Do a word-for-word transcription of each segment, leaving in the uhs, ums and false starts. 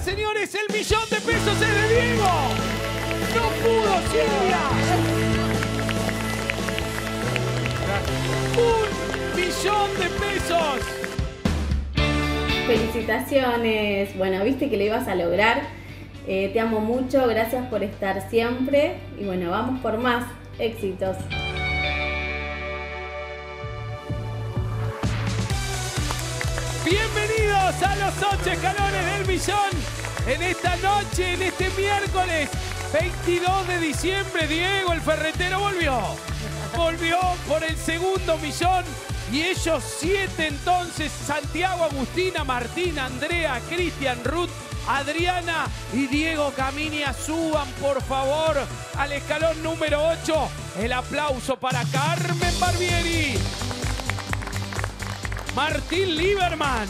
señores, el millón de pesos es de Diego. No pudo, Silvia. Un millón de pesos. Felicitaciones. Bueno, viste que lo ibas a lograr. Eh, te amo mucho, gracias por estar siempre. Y bueno, vamos por más éxitos. Bienvenidos a los ocho escalones del millón. En esta noche, en este miércoles veintidós de diciembre, Diego el ferretero volvió. Volvió por el segundo millón. Y ellos siete entonces, Santiago, Agustina, Martín, Andrea, Cristian, Ruth, Adriana y Diego Caminia, suban por favor al escalón número ocho. El aplauso para Carmen Barbieri, Martín Lieberman,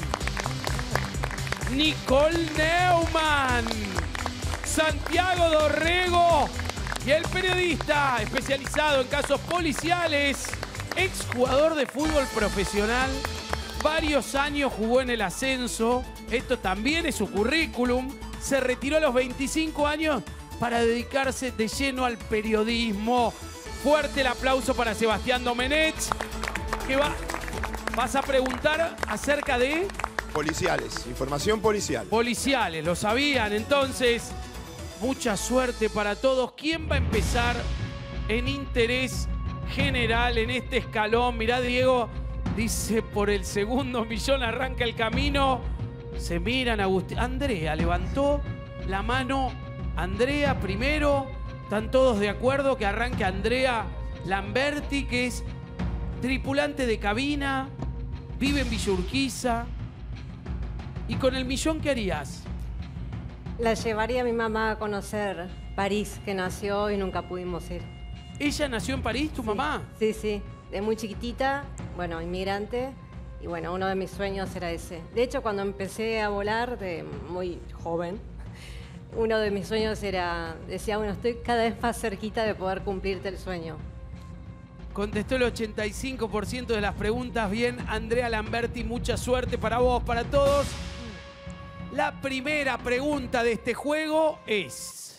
Nicole Neumann, Santiago Dorrego y el periodista especializado en casos policiales, exjugador de fútbol profesional, varios años jugó en el ascenso, esto también es su currículum, se retiró a los veinticinco años para dedicarse de lleno al periodismo. Fuerte el aplauso para Sebastián Domenech, que va, vas a preguntar acerca de... Policiales, información policial. Policiales, lo sabían, entonces, mucha suerte para todos. ¿Quién va a empezar en interés general en este escalón? Mirá, Diego dice por el segundo millón arranca el camino. Se miran, Agustín. Andrea levantó la mano. Andrea primero. Están todos de acuerdo que arranque Andrea Lamberti, que es tripulante de cabina, vive en Villa Urquiza. ¿Y con el millón qué harías? La llevaría a mi mamá a conocer París, que nació y nunca pudimos ir. ¿Ella nació en París, tu sí, mamá? Sí, sí. De muy chiquitita, bueno, inmigrante. Y bueno, uno de mis sueños era ese. De hecho, cuando empecé a volar, de muy joven, uno de mis sueños era, decía, bueno, estoy cada vez más cerquita de poder cumplirte el sueño. Contestó el ochenta y cinco por ciento de las preguntas bien. Andrea Lamberti, mucha suerte para vos, para todos. La primera pregunta de este juego es...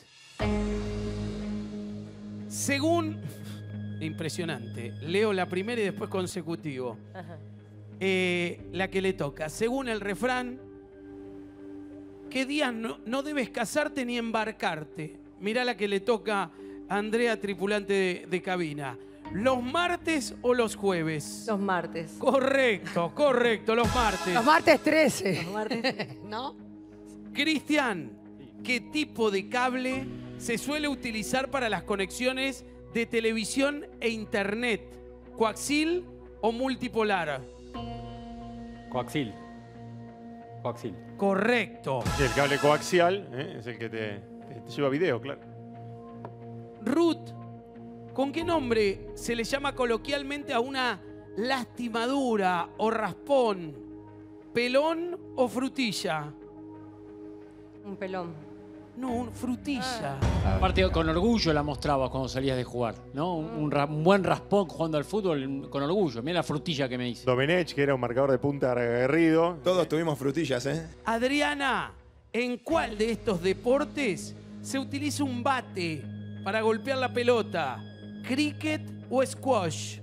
Según... Impresionante. Leo la primera y después consecutivo. Eh, la que le toca. Según el refrán, ¿qué días no, no debes casarte ni embarcarte? Mirá la que le toca a Andrea, tripulante de, de cabina. ¿Los martes o los jueves? Los martes. Correcto, correcto, los martes. Los martes trece. Los martes, ¿no? Cristian, ¿qué tipo de cable se suele utilizar para las conexiones de televisión e internet? ¿Coaxil o multipolar? Coaxil. Coaxil. Correcto. Y el cable coaxial ¿eh? es el que te, te, te lleva video, claro. Ruth, ¿con qué nombre se le llama coloquialmente a una lastimadura o raspón? ¿Pelón o frutilla? un pelón. No, un frutilla. Aparte, con orgullo la mostrabas cuando salías de jugar, ¿no? Un, un, ra- un buen raspón jugando al fútbol con orgullo. Mira la frutilla que me hice. Domenech, que era un marcador de punta aguerrido. Todos tuvimos frutillas, ¿eh? Adriana, ¿en cuál de estos deportes se utiliza un bate para golpear la pelota? ¿Cricket o squash?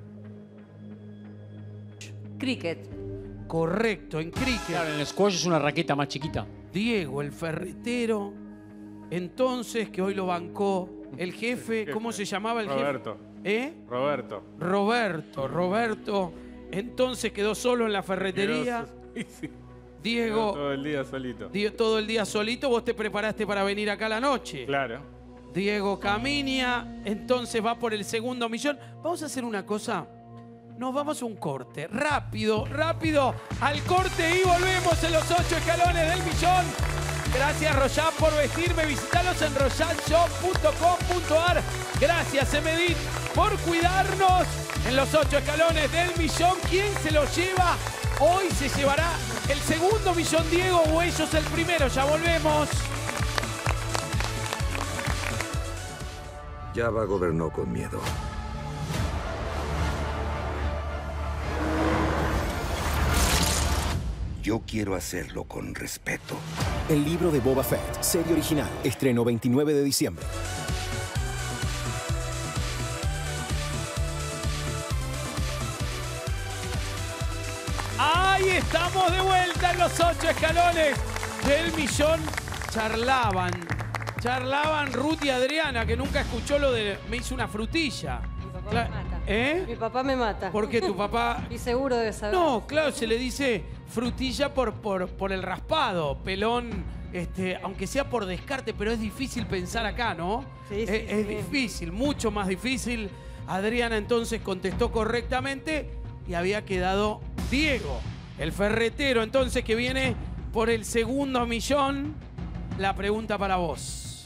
Cricket. Correcto, en cricket. Claro, en el squash es una raqueta más chiquita. Diego, el ferretero, entonces, que hoy lo bancó el jefe, ¿cómo se llamaba el Roberto. jefe? ¿Eh? Roberto. Roberto, Roberto, entonces quedó solo en la ferretería. Sí, sí. Diego, Todo el día solito. Di- todo el día solito, vos te preparaste para venir acá a la noche. Claro. Diego Caminia, entonces va por el segundo millón. Vamos a hacer una cosa. Nos vamos a un corte. Rápido, rápido. Al corte y volvemos en los ocho escalones del millón. Gracias, Royal, por vestirme. Visitalos en royal shop punto com punto ar. Gracias, Emedit, por cuidarnos en los ocho escalones del millón. ¿Quién se lo lleva? Hoy se llevará el segundo millón, Diego, o ellos el primero. Ya volvemos. Java gobernó con miedo. Yo quiero hacerlo con respeto. El libro de Boba Fett, serie original, estreno veintinueve de diciembre. Ahí estamos de vuelta en los ocho escalones del millón. Charlaban, charlaban Ruth y Adriana, que nunca escuchó lo de me hizo una frutilla. Mi papá Cla- me mata. ¿Eh? Mi papá me mata. ¿Por qué tu papá? Y seguro debe saber. No, claro, se le dice frutilla por, por, por el raspado, pelón, este, aunque sea por descarte, pero es difícil pensar acá, ¿no? Sí, sí, es, es sí. difícil, mucho más difícil. Adriana entonces contestó correctamente y había quedado Diego, el ferretero, entonces, que viene por el segundo millón. La pregunta para vos.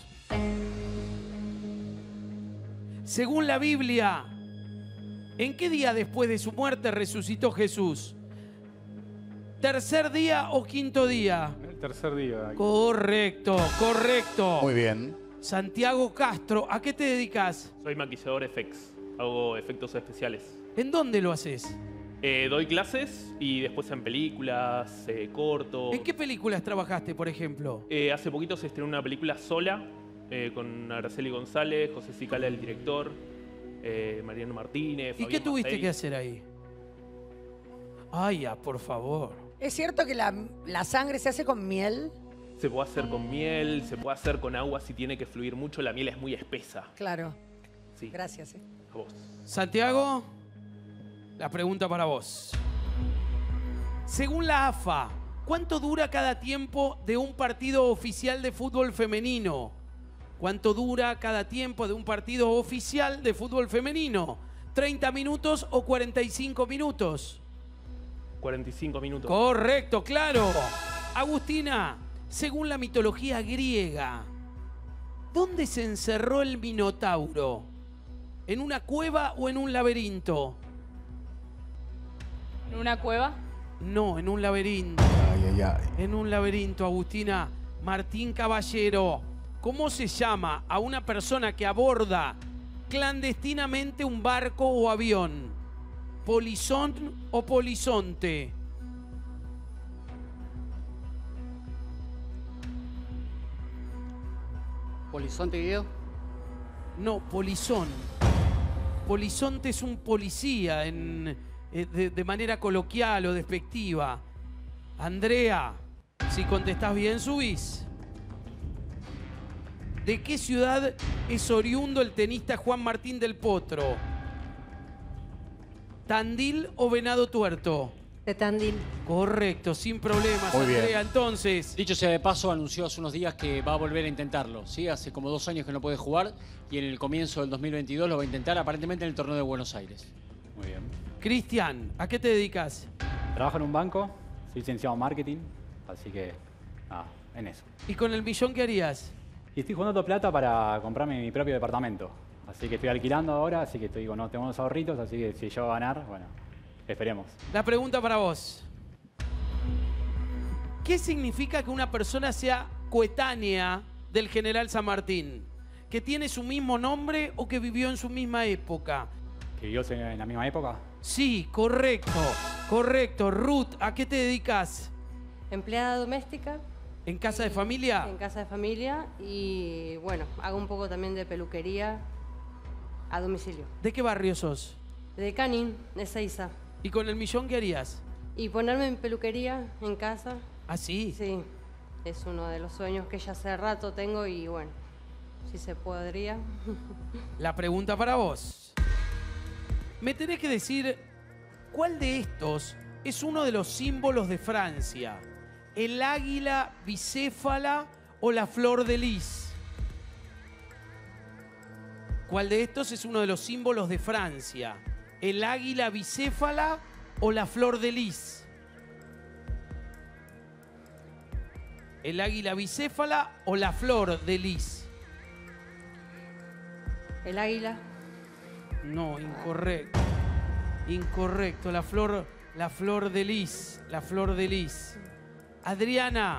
Según la Biblia, ¿en qué día después de su muerte resucitó Jesús? ¿Tercer día o quinto día? El tercer día. Correcto, correcto. Muy bien. Santiago Castro, ¿a qué te dedicas? Soy maquillador F X. Hago efectos especiales. ¿En dónde lo haces? Eh, doy clases y después en películas, eh, cortos. ¿En qué películas trabajaste, por ejemplo? Eh, hace poquito se estrenó una película sola eh, con Araceli González, José Cicala, el director, eh, Mariano Martínez. ¿Y qué tuviste que hacer ahí? Ay, ya, por favor. ¿Es cierto que la, la sangre se hace con miel? Se puede hacer con miel, se puede hacer con agua si tiene que fluir mucho. La miel es muy espesa. Claro. Sí. Gracias. Eh. A vos. Santiago, la pregunta para vos. Según la A F A, ¿cuánto dura cada tiempo de un partido oficial de fútbol femenino? ¿Cuánto dura cada tiempo de un partido oficial de fútbol femenino? ¿treinta minutos o cuarenta y cinco minutos? cuarenta y cinco minutos. Correcto, claro. Agustina, según la mitología griega, ¿dónde se encerró el Minotauro? ¿En una cueva o en un laberinto? ¿En una cueva? No, en un laberinto. Ay, ay, ay. En un laberinto, Agustina. Martín Caballero, ¿cómo se llama a una persona que aborda clandestinamente un barco o avión? ¿Polizón o polizonte? ¿Polizonte, Guido? No, polizón. Polizonte es un policía en, eh, de, de manera coloquial o despectiva. Andrea, si contestás bien, subís. ¿De qué ciudad es oriundo el tenista Juan Martín del Potro? ¿Tandil o Venado Tuerto? De Tandil. Correcto, sin problemas, Muy bien. Andrea. Entonces, Dicho sea de paso, anunció hace unos días que va a volver a intentarlo. ¿Sí? Hace como dos años que no puede jugar y en el comienzo del dos mil veintidós lo va a intentar, aparentemente en el torneo de Buenos Aires. Muy bien. Cristian, ¿a qué te dedicas? Trabajo en un banco, soy licenciado en marketing, así que nada, en eso. ¿Y con el millón qué harías? Y estoy juntando plata para comprarme mi propio departamento. Así que estoy alquilando ahora, así que estoy con no tengo unos ahorritos, así que si llego a ganar, bueno, esperemos. La pregunta para vos. ¿Qué significa que una persona sea coetánea del general San Martín? ¿Que tiene su mismo nombre o que vivió en su misma época? ¿Que vivió en la misma época? Sí, correcto, correcto. Ruth, ¿a qué te dedicas? Empleada doméstica. ¿En casa de familia? En casa de familia y bueno, hago un poco también de peluquería a domicilio. ¿De qué barrio sos? De Canin, de Ezeiza. ¿Y con el millón qué harías? Y ponerme en peluquería en casa. ¿Ah, sí? Sí, es uno de los sueños que ya hace rato tengo y bueno, si se podría. La pregunta para vos. Me tenés que decir cuál de estos es uno de los símbolos de Francia. ¿El águila bicéfala o la flor de lis? ¿Cuál de estos es uno de los símbolos de Francia? ¿El águila bicéfala o la flor de lis? ¿El águila bicéfala o la flor de lis? El águila. No, incorrecto. Incorrecto, la flor, la flor de lis, la flor de lis. Adriana,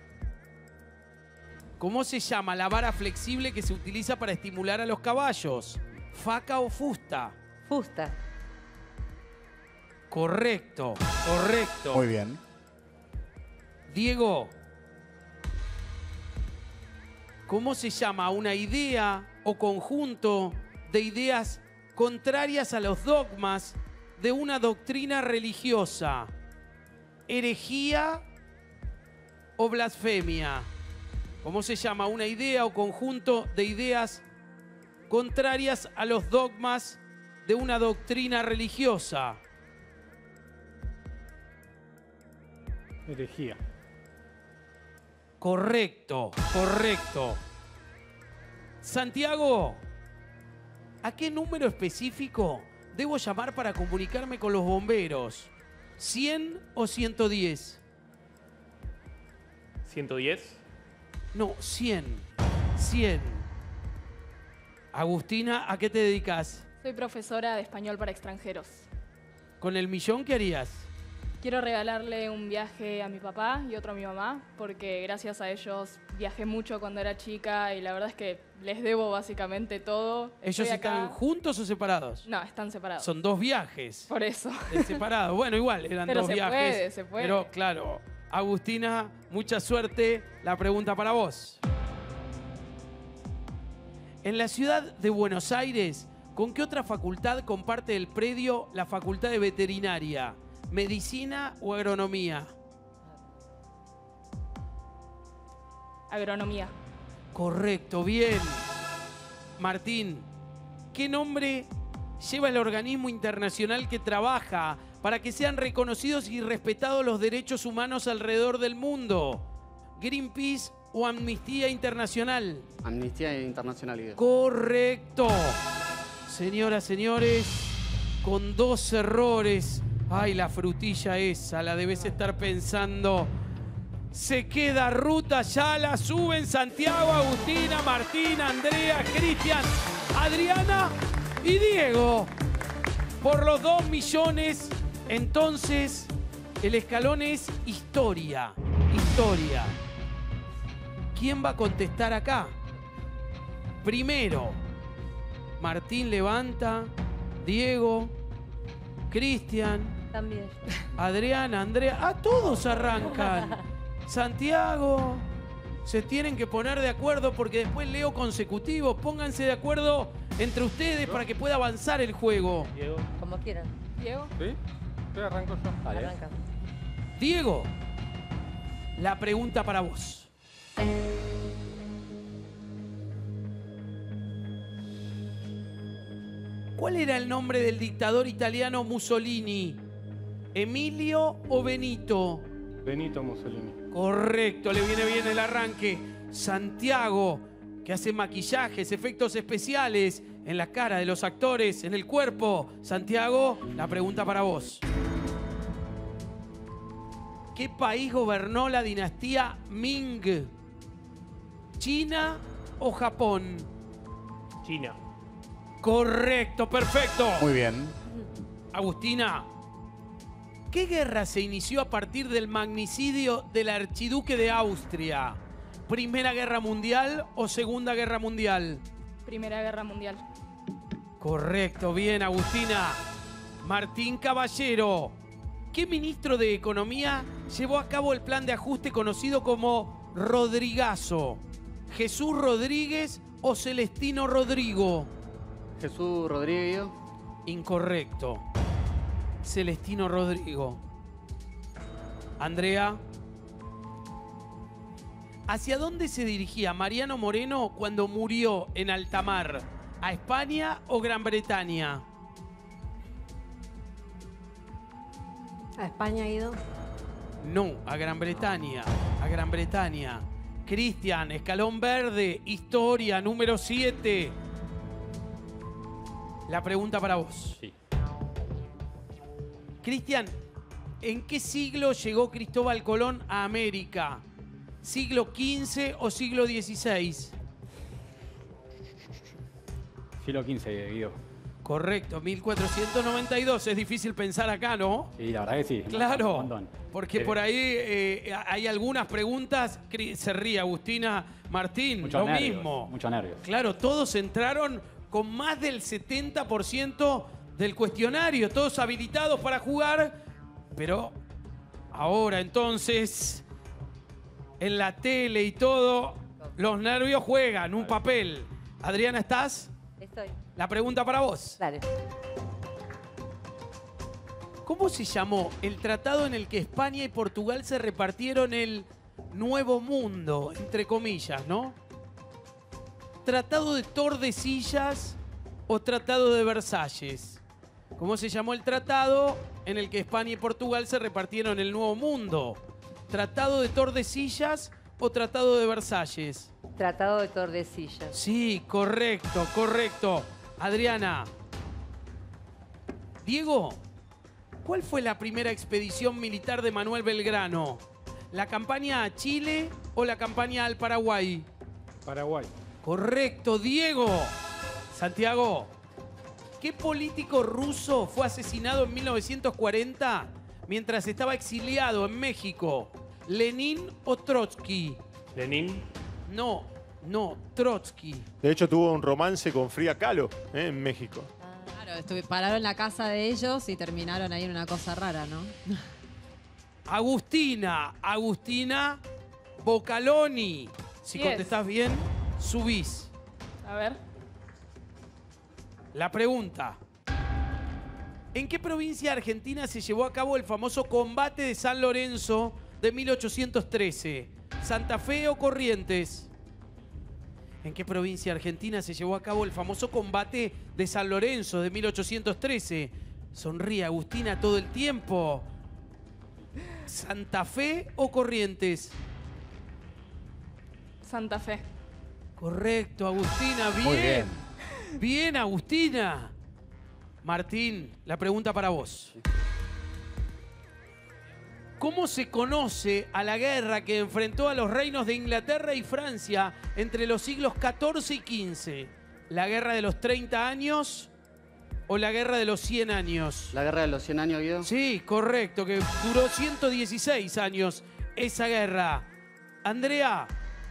¿cómo se llama la vara flexible que se utiliza para estimular a los caballos? ¿Faca o fusta? Fusta. Correcto, correcto. Muy bien. Diego, ¿cómo se llama una idea o conjunto de ideas contrarias a los dogmas de una doctrina religiosa? ¿Herejía o blasfemia? ¿Cómo se llama una idea o conjunto de ideas contrarias a los dogmas de una doctrina religiosa? Herejía. Correcto, correcto. Santiago, ¿a qué número específico debo llamar para comunicarme con los bomberos? ¿cien o ciento diez? ¿ciento diez? No, cien. cien. Agustina, ¿a qué te dedicas? Soy profesora de español para extranjeros. ¿Con el millón qué harías? Quiero regalarle un viaje a mi papá y otro a mi mamá, porque gracias a ellos viajé mucho cuando era chica y la verdad es que les debo básicamente todo. ¿Ellos Estoy acá- están juntos o separados? No, están separados. Son dos viajes. Por eso. Eh, separados. Bueno, igual, eran Pero dos se viajes. puede, se puede. Pero claro, Agustina, mucha suerte. La pregunta para vos. En la ciudad de Buenos Aires, ¿con qué otra facultad comparte el predio la Facultad de Veterinaria? ¿Medicina o agronomía? Agronomía. Correcto, bien. Martín, ¿qué nombre lleva el organismo internacional que trabaja para que sean reconocidos y respetados los derechos humanos alrededor del mundo? ¿Greenpeace o Amnistía Internacional? Amnistía Internacional. Guido. Correcto. Señoras, señores, con dos errores. Ay, la frutilla esa, la debes estar pensando. Se queda ruta, ya la suben Santiago, Agustina, Martín, Andrea, Cristian, Adriana y Diego. Por los dos millones, entonces, el escalón es historia. Historia. ¿Quién va a contestar acá? Primero, Martín levanta, Diego, Cristian, También. Adriana, Andrea. Ah, todos arrancan. Santiago. Se tienen que poner de acuerdo porque después leo consecutivo. Pónganse de acuerdo entre ustedes para que pueda avanzar el juego. Diego. Como quieran. Diego. ¿Sí? Sí, arranco yo. Dale. Arranca. Diego, la pregunta para vos. ¿Cuál era el nombre del dictador italiano Mussolini? ¿Emilio o Benito? Benito Mussolini. Correcto, le viene bien el arranque. Santiago, que hace maquillajes, efectos especiales en la cara de los actores, en el cuerpo. Santiago, la pregunta para vos. ¿Qué país gobernó la dinastía Ming? ¿China o Japón? China. Correcto, perfecto. Muy bien. Agustina, ¿qué guerra se inició a partir del magnicidio del archiduque de Austria? ¿Primera Guerra Mundial o Segunda Guerra Mundial? Primera Guerra Mundial. Correcto, bien, Agustina. Martín Caballero, ¿qué ministro de Economía llevó a cabo el plan de ajuste conocido como Rodrigazo? ¿Jesús Rodríguez o Celestino Rodrigo? Jesús Rodríguez. Incorrecto. Celestino Rodrigo. Andrea, ¿hacia dónde se dirigía Mariano Moreno cuando murió en alta mar? ¿A España o Gran Bretaña? ¿A España ha ido? No, a Gran Bretaña. A Gran Bretaña. Cristian, escalón verde, historia número siete. La pregunta para vos. Sí. Cristian, ¿en qué siglo llegó Cristóbal Colón a América? ¿Siglo quince o siglo dieciséis? Siglo quince, Guido. Correcto, mil cuatrocientos noventa y dos. Es difícil pensar acá, ¿no? Sí, la verdad que sí. Claro, Un montón. porque Eh, por ahí eh, hay algunas preguntas. Cri- Se ríe Agustina, Martín, Muchos lo nervios, mismo. muchos nervios. Claro, todos entraron con más del setenta por ciento del cuestionario, todos habilitados para jugar, pero ahora entonces en la tele y todo, los nervios juegan un papel. Adriana, ¿estás? Estoy. La pregunta para vos. Dale. ¿Cómo se llamó el tratado en el que España y Portugal se repartieron el Nuevo Mundo, entre comillas, ¿no? ¿Tratado de Tordesillas o Tratado de Versalles? ¿Cómo se llamó el tratado en el que España y Portugal se repartieron el Nuevo Mundo? ¿Tratado de Tordesillas o Tratado de Versalles? Tratado de Tordesillas. Sí, correcto, correcto. Adriana. Diego, ¿cuál fue la primera expedición militar de Manuel Belgrano? ¿La campaña a Chile o la campaña al Paraguay? Paraguay. Correcto, Diego. Santiago, ¿qué político ruso fue asesinado en mil novecientos cuarenta mientras estaba exiliado en México? ¿Lenin o Trotsky? Lenin. No, no, Trotsky. De hecho, tuvo un romance con Frida Kahlo ¿eh? en México. Claro, estuve, pararon en la casa de ellos y terminaron ahí en una cosa rara, ¿no? Agustina, Agustina Boccaloni. Si Yes. contestás bien, subís. A ver. La pregunta. ¿En qué provincia argentina se llevó a cabo el famoso combate de San Lorenzo de mil ochocientos trece? ¿Santa Fe o Corrientes? ¿En qué provincia argentina se llevó a cabo el famoso combate de San Lorenzo de mil ochocientos trece? Sonríe, Agustina, todo el tiempo. ¿Santa Fe o Corrientes? Santa Fe. Correcto, Agustina, bien. Muy bien. Bien, Agustina. Martín, la pregunta para vos. ¿Cómo se conoce a la guerra que enfrentó a los reinos de Inglaterra y Francia entre los siglos catorce y quince? ¿La guerra de los treinta años o la guerra de los cien años? La guerra de los cien años, Guido. Sí, correcto, que duró ciento dieciséis años esa guerra. Andrea,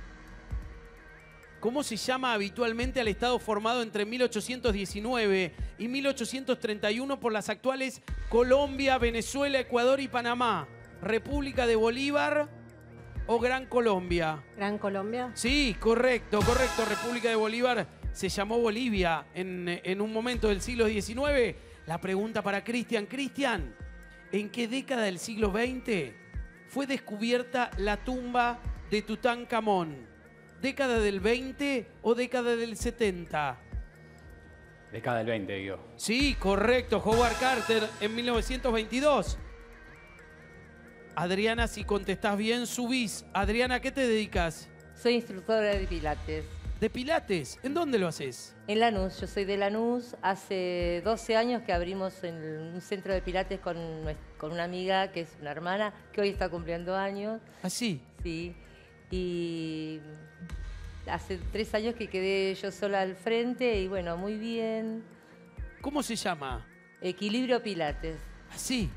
¿cómo se llama habitualmente al estado formado entre mil ochocientos diecinueve y mil ochocientos treinta y uno por las actuales Colombia, Venezuela, Ecuador y Panamá? ¿República de Bolívar o Gran Colombia? Gran Colombia. Sí, correcto, correcto. República de Bolívar se llamó Bolivia en, en un momento del siglo diecinueve. La pregunta para Cristian. Cristian, ¿en qué década del siglo veinte fue descubierta la tumba de Tutankamón? ¿Década del veinte o década del setenta? Década del veinte, digo. Sí, correcto. Howard Carter en mil novecientos veintidós. Adriana, si contestás bien, subís. Adriana, ¿a qué te dedicas? Soy instructora de Pilates. ¿De Pilates? ¿En dónde lo haces? En Lanús, yo soy de Lanús. Hace doce años que abrimos en un centro de Pilates con, con una amiga que es una hermana, que hoy está cumpliendo años. ¿Ah, sí? Sí. Y hace tres años que quedé yo sola al frente y bueno, muy bien. ¿Cómo se llama? Equilibrio Pilates. Así.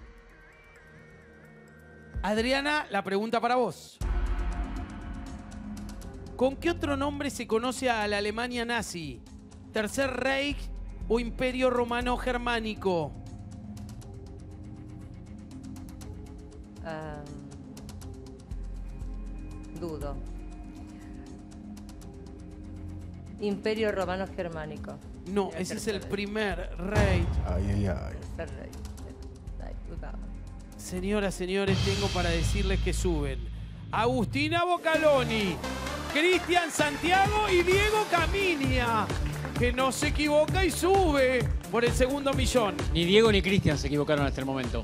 Adriana, la pregunta para vos. ¿Con qué otro nombre se conoce a la Alemania nazi? ¿Tercer Reich o Imperio Romano Germánico? Um, dudo. Imperio Romano Germánico. No, ese es el primer Reich. Ay, ay, ay. Tercer Reich. Ay, dudaba. Señoras, señores, tengo para decirles que suben Agustina Boccaloni, Cristian Santiago y Diego Caminia, que no se equivoca y sube por el segundo millón. Ni Diego ni Cristian se equivocaron hasta el momento.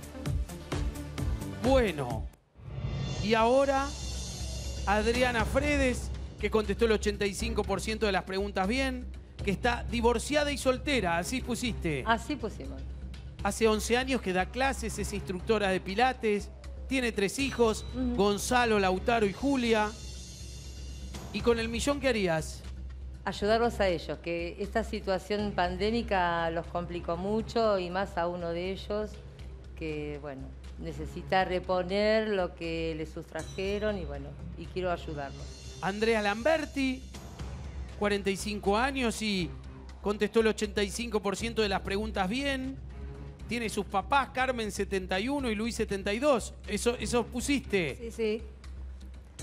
Bueno, y ahora Adriana Fredes, que contestó el ochenta y cinco por ciento de las preguntas bien, que está divorciada y soltera, así pusiste. Así pusimos. Hace once años que da clases, es instructora de Pilates, tiene tres hijos, uh-huh. Gonzalo, Lautaro y Julia. ¿Y con el millón qué harías? Ayudarlos a ellos, que esta situación pandémica los complicó mucho y más a uno de ellos que, bueno, necesita reponer lo que le sustrajeron y, bueno, y quiero ayudarlos. Andrea Lamberti, cuarenta y cinco años y contestó el ochenta y cinco por ciento de las preguntas bien. Tiene sus papás, Carmen setenta y uno y Luis setenta y dos. Eso, eso pusiste. Sí, sí.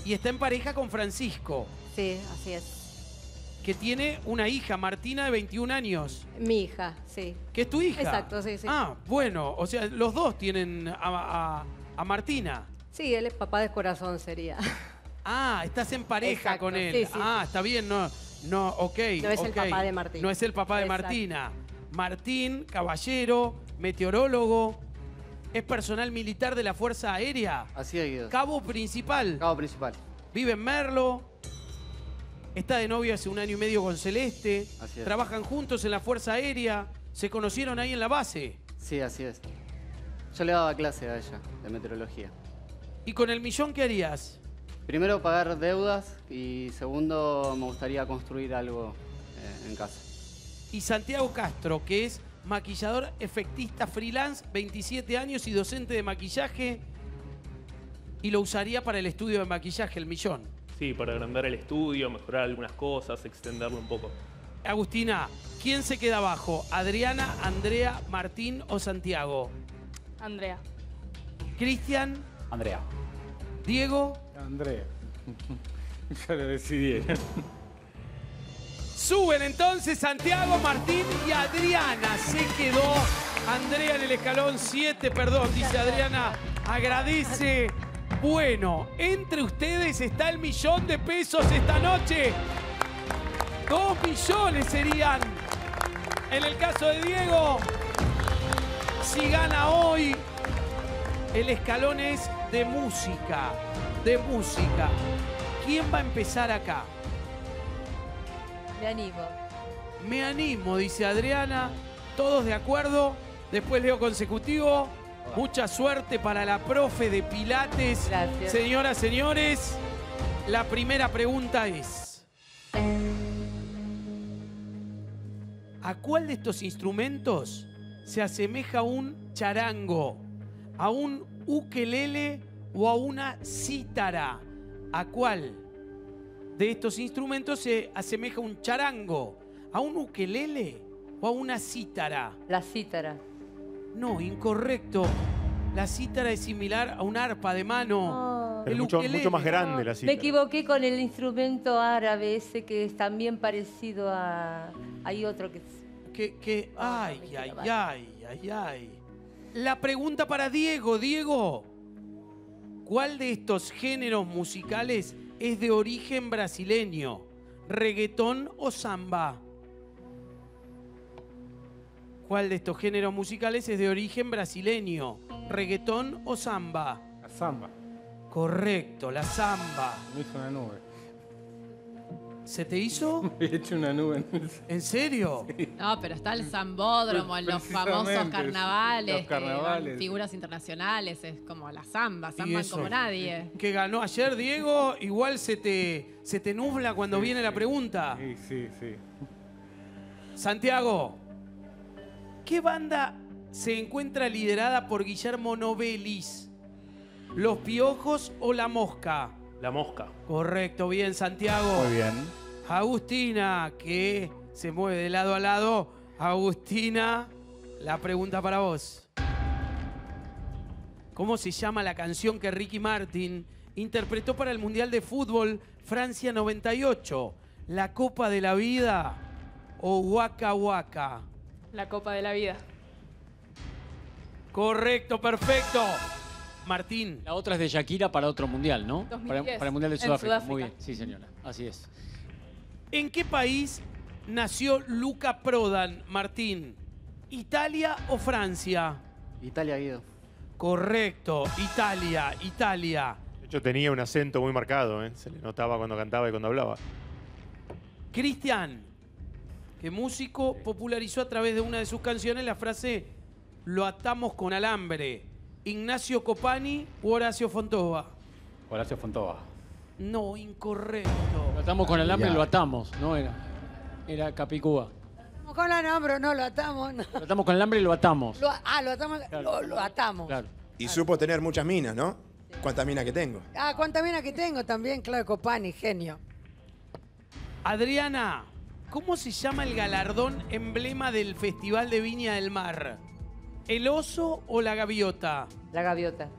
Y está en pareja con Francisco. Sí, así es. Que tiene una hija, Martina, de veintiún años. Mi hija, sí. ¿Que es tu hija? Exacto, sí, sí. Ah, bueno, o sea, los dos tienen a, a- a Martina. Sí, él es papá de corazón, sería. Ah, estás en pareja Exacto, con él. sí, sí, ah, está bien, no, no, ok. No es el ok. papá de Martín. No es el papá de Exacto. Martina. Martín, caballero, meteorólogo, es personal militar de la Fuerza Aérea. Así es, Guido. Cabo principal. Cabo principal. Vive en Merlo. Está de novio hace un año y medio con Celeste. Así es. Trabajan juntos en la Fuerza Aérea. Se conocieron ahí en la base. Sí, así es. Yo le daba clase a ella de meteorología. ¿Y con el millón qué harías? Primero pagar deudas y segundo me gustaría construir algo eh, en casa. Y Santiago Castro, que es maquillador efectista freelance, veintisiete años y docente de maquillaje. Y lo usaría para el estudio de maquillaje, el millón. Sí, para agrandar el estudio, mejorar algunas cosas, extenderlo un poco. Agustina, ¿quién se queda abajo? ¿Adriana, Andrea, Martín o Santiago? Andrea. ¿Cristian? Andrea. ¿Diego? Andrea. Ya lo decidí. Suben entonces Santiago, Martín y Adriana. Se quedó Andrea en el escalón siete, perdón, dice Adriana. Agradece. Bueno, entre ustedes está el millón de pesos esta noche. Dos millones serían. En el caso de Diego, si gana hoy, el escalón es de música. De música. ¿Quién va a empezar acá? Me animo. Me animo, dice Adriana. Todos de acuerdo. Después leo consecutivo. Mucha suerte para la profe de Pilates. Gracias. Señoras, señores, la primera pregunta es: ¿a cuál de estos instrumentos se asemeja un charango? ¿A un ukelele o a una cítara? ¿A cuál de estos instrumentos se asemeja un charango? ¿A un ukelele o a una cítara? La cítara. No, incorrecto. La cítara es similar a un arpa de mano. Es mucho, mucho más grande la Me cítara. equivoqué con el instrumento árabe ese que es también parecido a... Hay otro que es... Que, que, ay, ay, ay, ay, ay. La pregunta para Diego. Diego, ¿cuál de estos géneros musicales es de origen brasileño? ¿Reggaetón o samba? ¿Cuál de estos géneros musicales es de origen brasileño? ¿Reggaetón o samba? La samba. Correcto, la samba. Me hizo una nube. ¿Se te hizo? Me he hecho una nube. ¿En serio? No, pero está el Zambódromo, en los famosos Precisamente, carnavales, los carnavales. que van figuras internacionales, es como la samba, Y zamban eso, como nadie. Que ganó ayer, Diego, igual se te, se te nubla cuando Sí, viene sí. la pregunta. Sí, sí, sí. Santiago, ¿qué banda se encuentra liderada por Guillermo Novelis? ¿Los Piojos o La Mosca? La Mosca. Correcto, bien, Santiago. Muy bien. Agustina, que se mueve de lado a lado. Agustina, la pregunta para vos. ¿Cómo se llama la canción que Ricky Martin interpretó para el Mundial de Fútbol Francia noventa y ocho? ¿La Copa de la Vida o Waka Waka? La Copa de la Vida. Correcto, perfecto. Martín. La otra es de Shakira para otro mundial, ¿no? dos mil Para, diez, para el mundial de en Sudáfrica. Sudáfrica. Muy bien, sí, señora. Así es. ¿En qué país nació Luca Prodan, Martín? ¿Italia o Francia? Italia, Guido. Correcto, Italia, Italia. De hecho, tenía un acento muy marcado, ¿eh? Se le notaba cuando cantaba y cuando hablaba. Cristian, que músico popularizó a través de una de sus canciones la frase "lo atamos con alambre"? ¿Ignacio Copani u Horacio Fontova? Horacio Fontova. No, incorrecto. Lo atamos con alambre y Ya. lo atamos, ¿no? Era, era Capicúa. Con la nombro, no lo atamos. No. Lo atamos con alambre y lo atamos. Lo- ah, lo atamos. Claro. Lo, lo atamos. Claro. Y supo tener muchas minas, ¿no? ¿Cuántas minas que tengo? Ah, cuánta mina que tengo también, claro, Copani, genio. Adriana, ¿cómo se llama el galardón emblema del Festival de Viña del Mar? ¿El oso o la gaviota? La gaviota.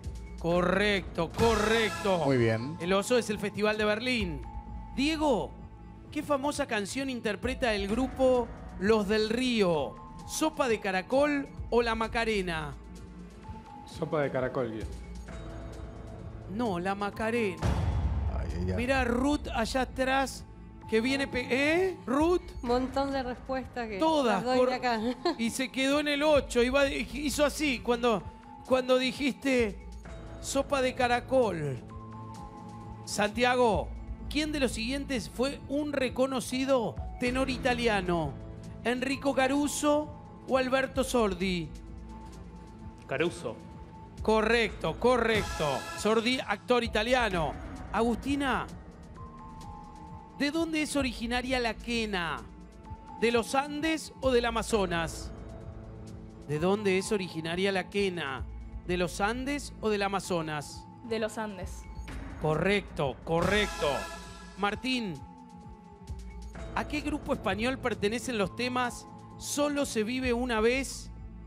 Correcto, correcto. Muy bien. El oso es el Festival de Berlín. Diego, ¿qué famosa canción interpreta el grupo Los del Río? ¿Sopa de caracol o La Macarena? Sopa de caracol, Guido. No, La Macarena. Ay, ay, ay. Mirá Ruth allá atrás que viene... pe- ¿Eh? ¿Ruth? Montón de respuestas que Todas. las doy cor- de acá. Y se quedó en el ocho. Iba, hizo así cuando, cuando dijiste sopa de caracol. Santiago, ¿quién de los siguientes fue un reconocido tenor italiano? ¿Enrico Caruso o Alberto Sordi? Caruso. Correcto, correcto. Sordi, actor italiano. Agustina, ¿de dónde es originaria la quena? ¿De los Andes o del Amazonas? ¿De dónde es originaria la quena? ¿De los Andes o del Amazonas? De los Andes. Correcto, correcto. Martín, ¿a qué grupo español pertenecen los temas Solo se vive una vez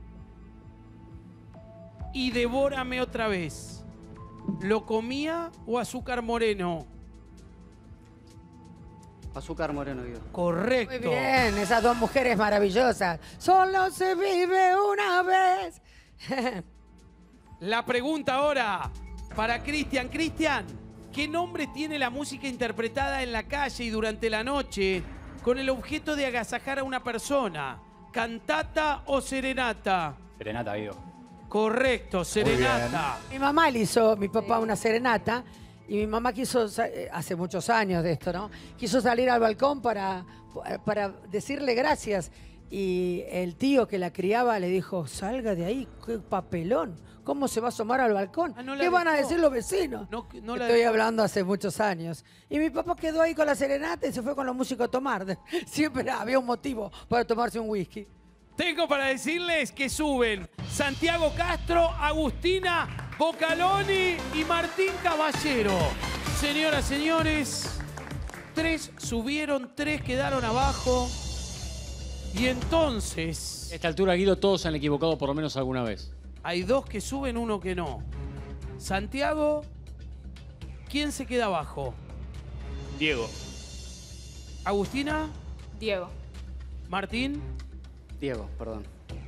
y Devórame otra vez? ¿Lo comía o Azúcar Moreno? Azúcar Moreno, Guido. Correcto. Muy bien, esas dos mujeres maravillosas. Solo se vive una vez. La pregunta ahora para Cristian. Cristian, ¿qué nombre tiene la música interpretada en la calle y durante la noche con el objeto de agasajar a una persona? ¿Cantata o serenata? Serenata, Guido. Correcto, serenata. Mi mamá le hizo, mi papá, una serenata. Y mi mamá quiso, sa- eh, hace muchos años de esto, ¿no? Quiso salir al balcón para, para decirle gracias. Y el tío que la criaba le dijo, salga de ahí, qué papelón. ¿Cómo se va a asomar al balcón? Ah, no la ¿Qué van a dejó. decir los vecinos? No, no la Estoy dejó. hablando hace muchos años. Y mi papá quedó ahí con la serenata y se fue con los músicos a tomar. Siempre había un motivo para tomarse un whisky. Tengo para decirles que suben Santiago Castro, Agustina Bocaloni y Martín Caballero. Señoras, señores, tres subieron, tres quedaron abajo. Y entonces... A esta altura, Guido, todos se han equivocado por lo menos alguna vez. Hay dos que suben, uno que no. Santiago, ¿quién se queda abajo? Diego. Agustina, Diego. Martín, Diego, perdón.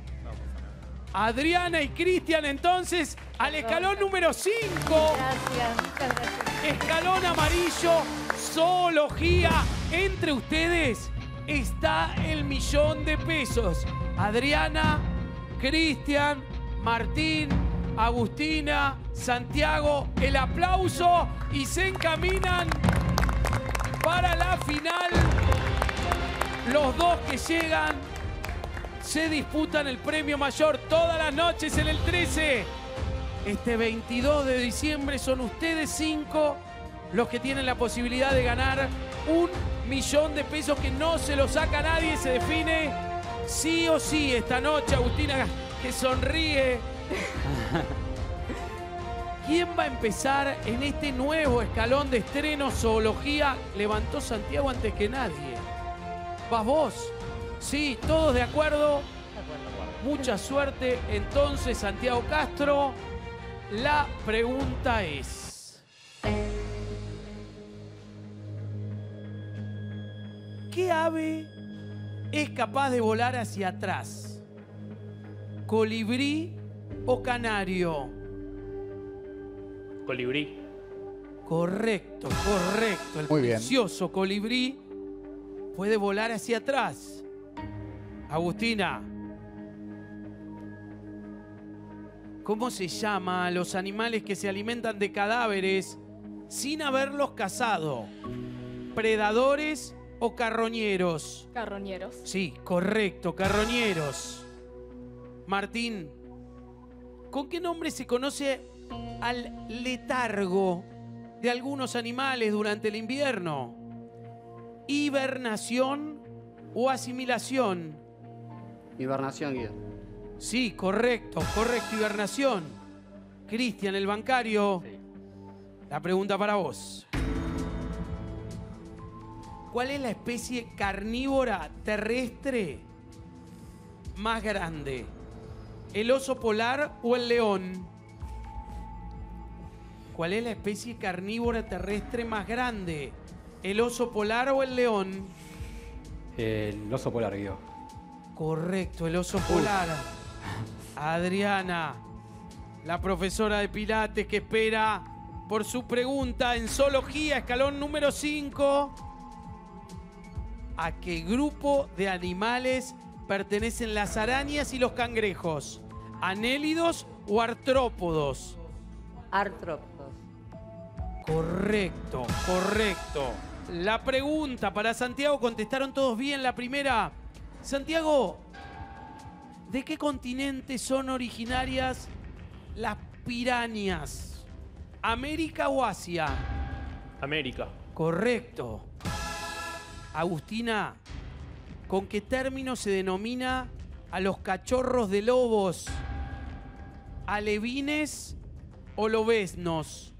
Adriana y Cristian, entonces, al escalón número cinco. Gracias, muchas gracias. Escalón amarillo, zoología. Entre ustedes está el millón de pesos. Adriana, Cristian, Martín, Agustina, Santiago, el aplauso y se encaminan para la final. Los dos que llegan se disputan el premio mayor todas las noches en el trece. Este veintidós de diciembre son ustedes cinco los que tienen la posibilidad de ganar un millón de pesos que no se lo saca nadie. Se define sí o sí esta noche. Agustina, que sonríe. ¿Quién va a empezar en este nuevo escalón de estreno zoología? Levantó Santiago antes que nadie. ¿Vas vos? Sí, todos de acuerdo. Mucha suerte. Entonces, Santiago Castro, la pregunta es... ¿qué ave es capaz de volar hacia atrás? ¿Colibrí o canario? Colibrí. Correcto, correcto. El Muy bien. precioso colibrí puede volar hacia atrás. Agustina, ¿cómo se llama a los animales que se alimentan de cadáveres sin haberlos cazado? ¿Predadores o carroñeros? Carroñeros. Sí, correcto, carroñeros. Martín, ¿con qué nombre se conoce al letargo de algunos animales durante el invierno? ¿Hibernación o asimilación? Hibernación, Guido. Sí, correcto, correcto, hibernación. Cristian, el bancario. La pregunta para vos. ¿Cuál es la especie carnívora terrestre más grande? ¿El oso polar o el león? ¿Cuál es la especie carnívora terrestre más grande? ¿El oso polar o el león? El oso polar, Guido. Correcto, el oso polar. Adriana, la profesora de Pilates que espera por su pregunta en zoología, escalón número cinco. ¿A qué grupo de animales pertenecen las arañas y los cangrejos? ¿Anélidos o artrópodos? Artrópodos. Correcto, correcto. La pregunta para Santiago, contestaron todos bien la primera. Santiago, ¿de qué continente son originarias las pirañas? ¿América o Asia? América. Correcto. Agustina, ¿con qué término se denomina a los cachorros de lobos? ¿Alevines o lobeznos?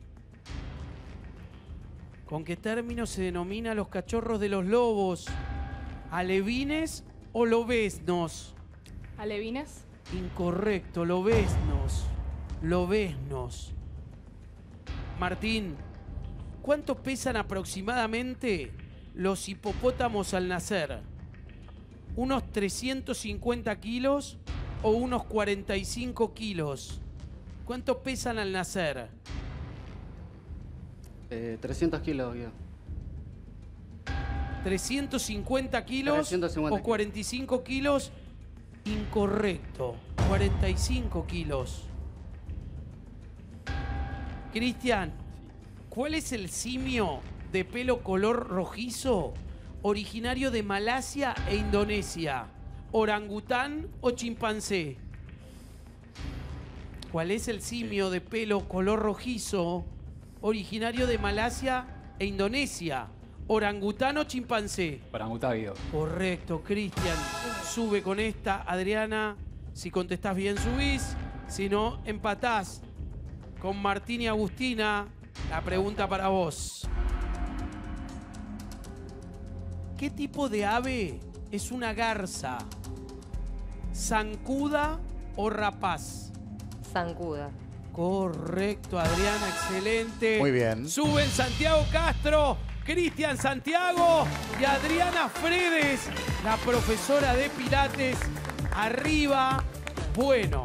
¿Con qué término se denomina a los cachorros de los lobos? ¿Alevines o lobeznos? ¿Alevines? Incorrecto, lobeznos. Lobeznos. Martín, ¿cuánto pesan aproximadamente los hipopótamos al nacer? ¿Unos trescientos cincuenta kilos o unos cuarenta y cinco kilos? ¿Cuánto pesan al nacer? Eh, trescientos kilos, Guido. ¿trescientos cincuenta kilos trescientos cincuenta o cuarenta y cinco kilos? Incorrecto, cuarenta y cinco kilos. Cristian, ¿cuál es el simio de pelo color rojizo originario de Malasia e Indonesia? ¿Orangután o chimpancé? ¿Cuál es el simio de pelo color rojizo originario de Malasia e Indonesia? ¿Orangután o chimpancé? Orangután, Guido. Correcto, Cristian. Sube con esta, Adriana. Si contestás bien, subís. Si no, empatás. Con Martín y Agustina, la pregunta para vos. ¿Qué tipo de ave es una garza? ¿Zancuda o rapaz? Zancuda. Correcto, Adriana, excelente. Muy bien. Suben Santiago Castro, Cristian Santiago y Adriana Fredes, la profesora de Pilates. Arriba, bueno.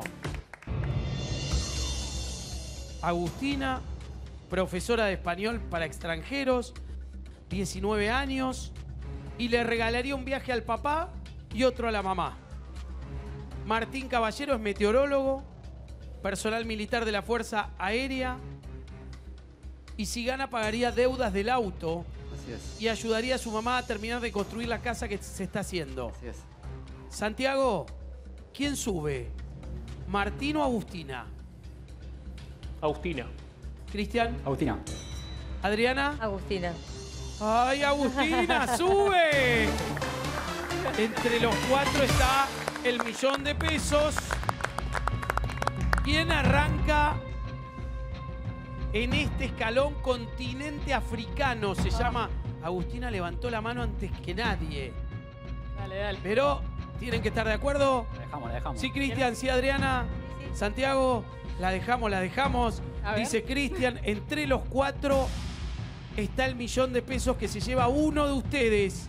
Agustina, profesora de español para extranjeros, diecinueve años, y le regalaría un viaje al papá y otro a la mamá. Martín Caballero es meteorólogo, personal militar de la Fuerza Aérea, y si gana pagaría deudas del auto. Así es. Y ayudaría a su mamá a terminar de construir la casa que se está haciendo. Así es. Santiago, ¿quién sube? ¿Martín o Agustina? Agustina. Cristian. Agustina. Adriana. Agustina. ¡Ay, Agustina, sube! Entre los cuatro está el millón de pesos. ¿Quién arranca en este escalón? Continente africano se llama. Agustina levantó la mano antes que nadie. Dale, dale. Pero tienen que estar de acuerdo. La dejamos, la dejamos. Sí, Cristian, sí, Adriana. Santiago, la dejamos, la dejamos. A ver. Dice Cristian, entre los cuatro está el millón de pesos que se lleva uno de ustedes.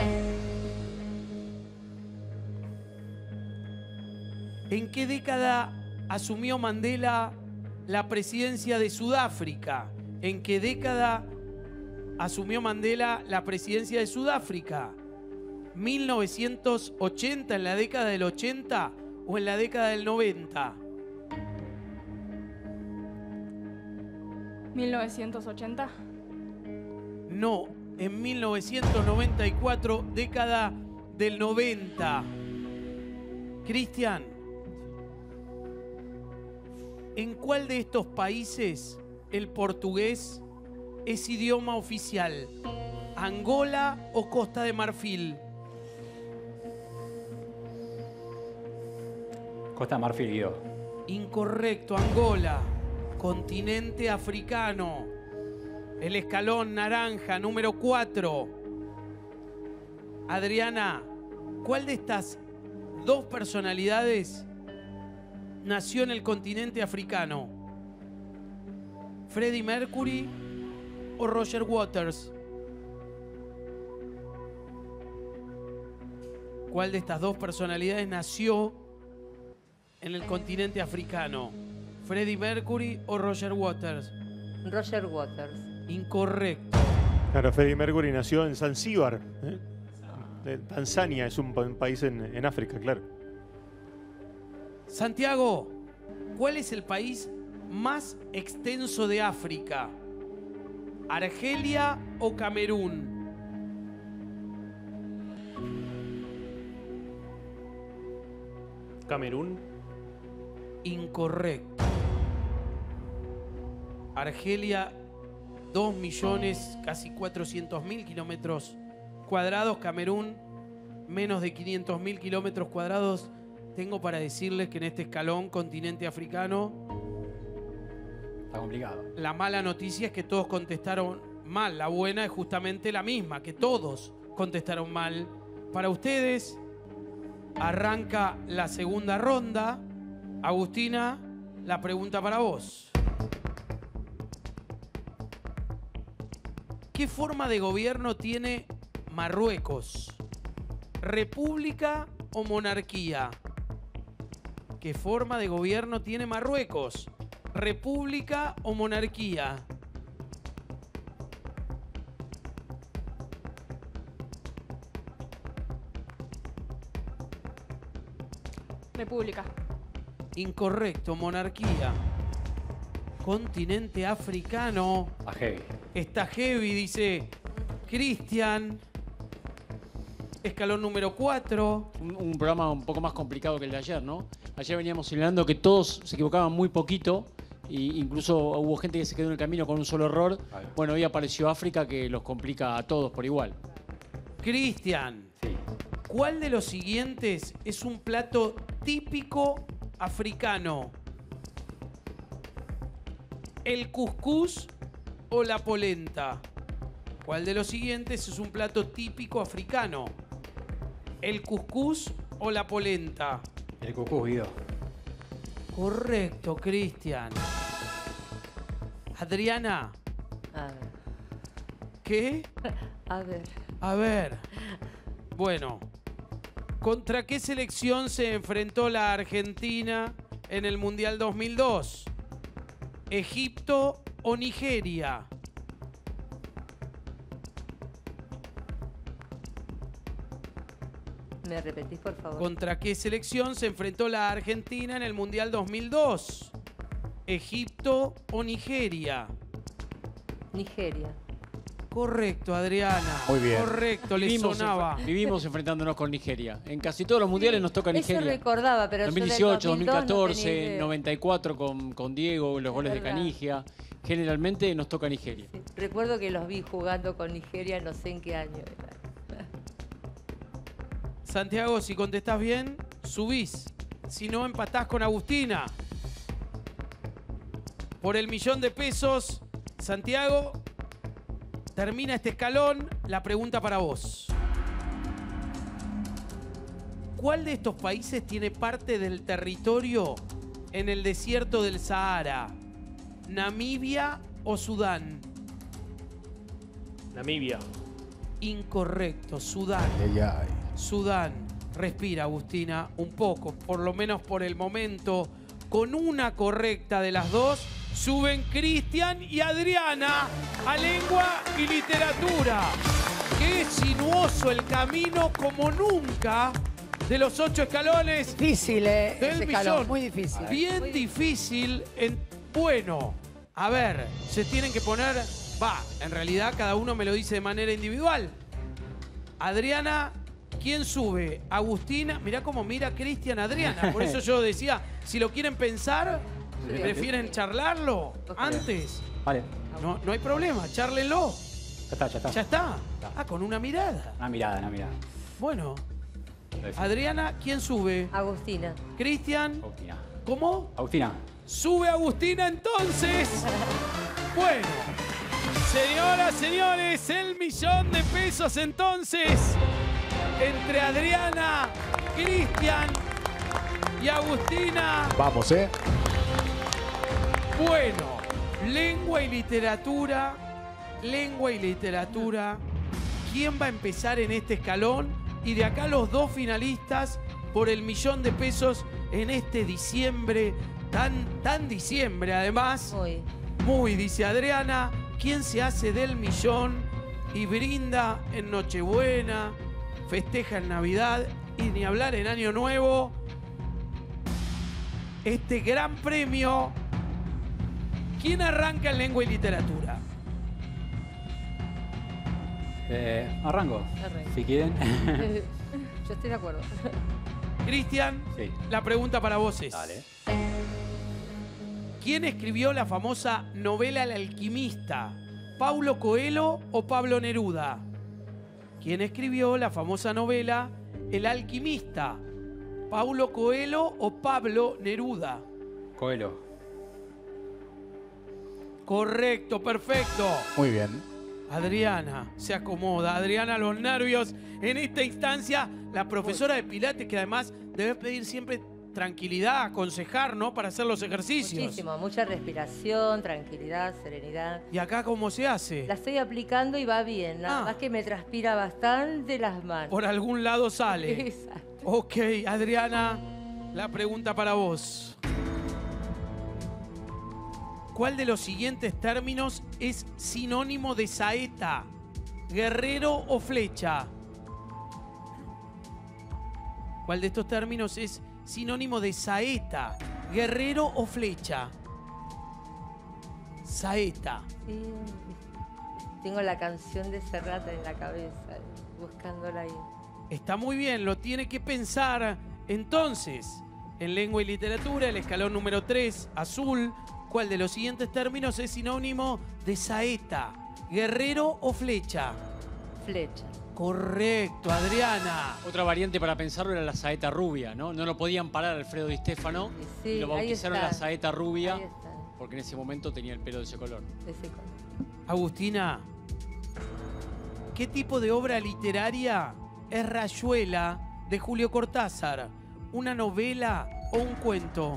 ¿En qué década asumió Mandela la presidencia de Sudáfrica? ¿En qué década asumió Mandela la presidencia de Sudáfrica? ¿mil novecientos ochenta, en la década del ochenta o en la década del noventa? ¿mil novecientos ochenta? No, en mil novecientos noventa y cuatro, década del noventa. Cristian, ¿en cuál de estos países el portugués es idioma oficial? ¿Angola o Costa de Marfil? Costa de Marfil, Guido. Incorrecto, Angola, continente africano. El escalón naranja, número cuatro. Adriana, ¿cuál de estas dos personalidades nació en el continente africano? ¿Freddie Mercury o Roger Waters? ¿Cuál de estas dos personalidades nació en el continente africano? ¿Freddie Mercury o Roger Waters? Roger Waters. Incorrecto. Claro, Freddie Mercury nació en Zanzíbar. ¿eh? De Tanzania, es un, pa- un país en, en África, claro. Santiago, ¿cuál es el país más extenso de África? ¿Argelia o Camerún? Camerún. Incorrecto. Argelia, dos millones, casi cuatrocientos mil kilómetros cuadrados. Camerún, menos de quinientos mil kilómetros cuadrados. Tengo para decirles que en este escalón, continente africano, Está complicado. la mala noticia es que todos contestaron mal. La buena es justamente la misma, que todos contestaron mal. Para ustedes, arranca la segunda ronda. Agustina, la pregunta para vos. ¿Qué forma de gobierno tiene Marruecos? ¿República o monarquía? ¿Qué forma de gobierno tiene Marruecos? ¿República o monarquía? República. Incorrecto, monarquía. Continente africano. Está heavy. Está heavy, dice Cristian. Escalón número cuatro. Un, un programa un poco más complicado que el de ayer, ¿no? Ayer veníamos señalando que todos se equivocaban muy poquito. E incluso hubo gente que se quedó en el camino con un solo error. Bueno, hoy apareció África que los complica a todos por igual. Cristian, ¿cuál de los siguientes es un plato típico africano? ¿El cuscús o la polenta? ¿Cuál de los siguientes es un plato típico africano? ¿El cuscús o la polenta? El cucú, Guido. Correcto, Cristian. Adriana. A ver. ¿Qué? A ver. A ver. Bueno. ¿Contra qué selección se enfrentó la Argentina en el Mundial dos mil dos? ¿Egipto o Nigeria? ¿Me repetís, por favor? ¿Contra qué selección se enfrentó la Argentina en el Mundial dos mil dos? ¿Egipto o Nigeria? Nigeria. Correcto, Adriana. Muy bien. Correcto, le Vivimos sonaba. enfre- Vivimos enfrentándonos con Nigeria. En casi todos los mundiales nos toca Eso Nigeria. recordaba, pero dos yo mil del dieciocho, dos mil dos mil dos no catorce, tenía idea. noventa y cuatro con, con Diego, los goles de verdad. Canigia. Generalmente nos toca Nigeria. Recuerdo que los vi jugando con Nigeria, no sé en qué año era. Santiago, si contestás bien, subís. Si no, empatás con Agustina. Por el millón de pesos, Santiago, termina este escalón. La pregunta para vos. ¿Cuál de estos países tiene parte del territorio en el desierto del Sahara? ¿Namibia o Sudán? Namibia. Incorrecto, Sudán. Sudán. Respira, Agustina, un poco, por lo menos por el momento. Con una correcta de las dos, suben Cristian y Adriana a lengua y literatura. Qué sinuoso el camino como nunca de los ocho escalones. Difícil, eh, del ese escalón, millón. muy difícil. Bien difícil. En, bueno, a ver, se tienen que poner... Va, en realidad cada uno me lo dice de manera individual. Adriana, ¿quién sube? Agustina. Mirá cómo mira Cristian Adriana. Por eso yo decía, si lo quieren pensar, Sí. prefieren charlarlo antes. Vale. No, no hay problema, charlenlo. Ya está, ya está. Ya está. Ah, con una mirada. Una mirada, una mirada. Bueno. Adriana, ¿quién sube? Agustina. Cristian. Agustina. ¿Cómo? Agustina. Sube Agustina entonces. Bueno. Señoras, señores, el millón de pesos entonces entre Adriana, Cristian y Agustina. Vamos, ¿eh? Bueno, Lengua y literatura. Lengua y literatura. ¿Quién va a empezar en este escalón? Y de acá los dos finalistas por el millón de pesos en este diciembre. Tan, tan diciembre además. Muy. Muy, dice Adriana. ¿Quién se hace del millón y brinda en Nochebuena, festeja en Navidad y ni hablar en Año Nuevo? Este gran premio. ¿Quién arranca en lengua y literatura? Eh, arranco, Arranco. si quieren. Yo estoy de acuerdo. Cristian, Sí. la pregunta para vos es... Dale. ¿Quién escribió la famosa novela El alquimista? ¿Paulo Coelho o Pablo Neruda? ¿Quién escribió la famosa novela El alquimista? ¿Paulo Coelho o Pablo Neruda? Coelho. Correcto, perfecto. Muy bien. Adriana se acomoda. Adriana, los nervios en esta instancia. La profesora de Pilates, que además debe pedir siempre tranquilidad, aconsejar, ¿no? Para hacer los ejercicios. Muchísimo, mucha respiración, tranquilidad, serenidad. ¿Y acá cómo se hace? La estoy aplicando y va bien, nada Ah. más que me transpira bastante las manos. Por algún lado sale. Exacto. Ok, Adriana, la pregunta para vos. ¿Cuál de los siguientes términos es sinónimo de saeta? ¿Guerrero o flecha? ¿Cuál de estos términos es sinónimo de saeta? ¿Guerrero o flecha? Saeta. Sí, tengo la canción de Serrat en la cabeza, buscándola ahí. Está muy bien, lo tiene que pensar. Entonces, en lengua y literatura, el escalón número tres, azul. ¿Cuál de los siguientes términos es sinónimo de saeta? ¿Guerrero o flecha? Flecha. Correcto, Adriana. Otra variante para pensarlo era la saeta rubia, ¿no? No lo podían parar Alfredo Di Stefano Sí, y lo ahí bautizaron está. la saeta rubia Ahí está, porque en ese momento tenía el pelo de ese color. de ese color. Agustina, ¿qué tipo de obra literaria es Rayuela de Julio Cortázar? ¿Una novela o un cuento?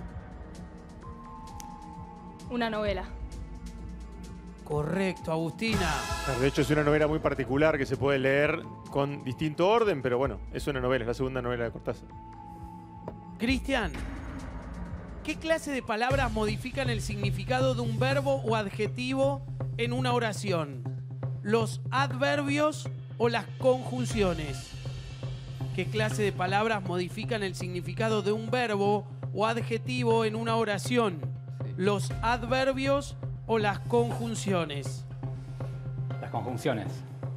Una novela. Correcto, Agustina. De hecho, es una novela muy particular que se puede leer con distinto orden, pero bueno, es una novela, es la segunda novela de Cortázar. Cristian, ¿qué clase de palabras modifican el significado de un verbo o adjetivo en una oración? ¿Los adverbios o las conjunciones? ¿Qué clase de palabras modifican el significado de un verbo o adjetivo en una oración? ¿Los adverbios o las conjunciones? Las conjunciones.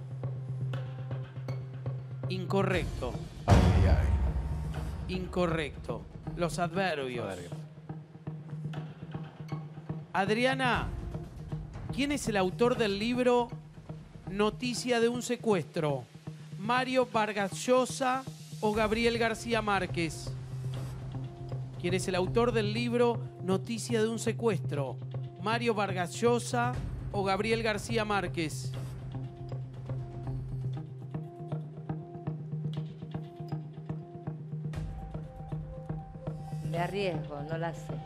Incorrecto. Ay, ay. Incorrecto. Los adverbios. Adriana, ¿quién es el autor del libro Noticia de un secuestro? ¿Mario Vargas Llosa o Gabriel García Márquez? ¿Quién es el autor del libro Noticia de un secuestro? ¿Mario Vargas Llosa o Gabriel García Márquez? Me arriesgo, no la sé.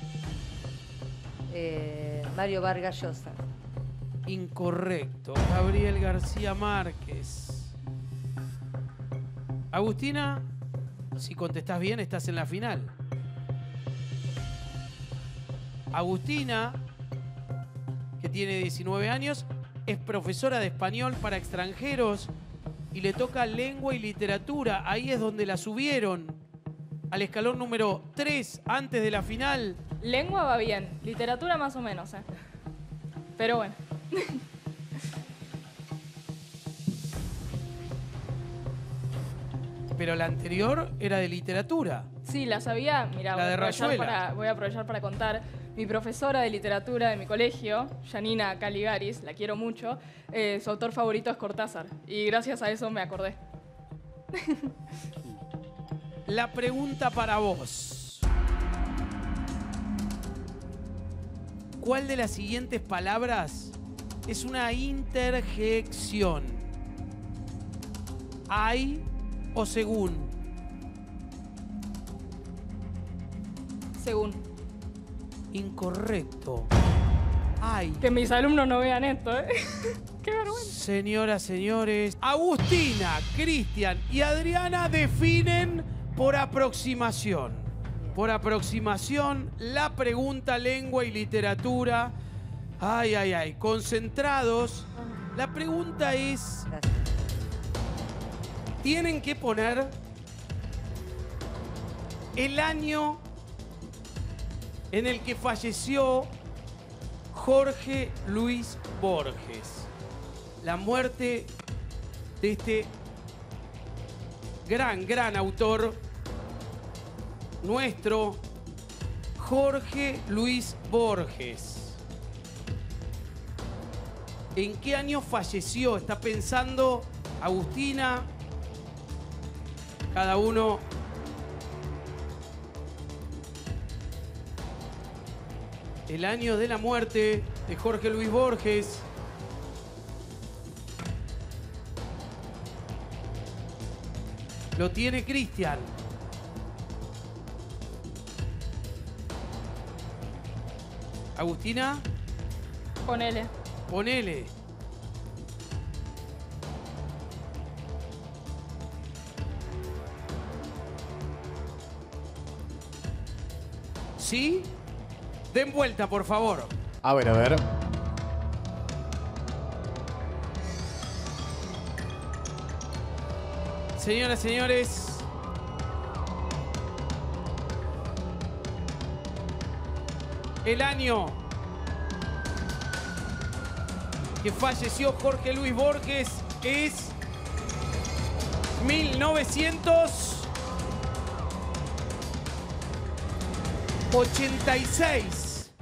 Eh, Mario Vargas Llosa. Incorrecto. Gabriel García Márquez. Agustina, si contestás bien, estás en la final. Agustina, que tiene diecinueve años, es profesora de español para extranjeros y le toca lengua y literatura. Ahí es donde la subieron al escalón número tres antes de la final. Lengua va bien, literatura más o menos, ¿eh? Pero bueno. Pero la anterior era de literatura. Sí, la sabía. Mira, La voy, de a aprovechar Rayuela. para- voy a aprovechar para contar. Mi profesora de literatura de mi colegio, Janina Caligaris, la quiero mucho, eh, su autor favorito es Cortázar. Y gracias a eso me acordé. La pregunta para vos. ¿Cuál de las siguientes palabras es una interjección? ¿Hay o según? Según. Incorrecto. Ay. Que mis alumnos no vean esto, ¿eh? Qué vergüenza. Señoras, señores, Agustina, Cristian y Adriana definen por aproximación. Por aproximación, la pregunta, lengua y literatura. Ay, ay, ay. Concentrados. La pregunta es... Tienen que poner el año en el que falleció Jorge Luis Borges. La muerte de este gran, gran autor nuestro, Jorge Luis Borges. ¿En qué año falleció? Está pensando Agustina. Cada uno... El año de la muerte de Jorge Luis Borges. Lo tiene Cristian. Agustina. Ponele. Ponele. ¿Sí? Den vuelta, por favor. A ver, a ver. Señoras, señores. El año que falleció Jorge Luis Borges es mil novecientos ochenta y seis.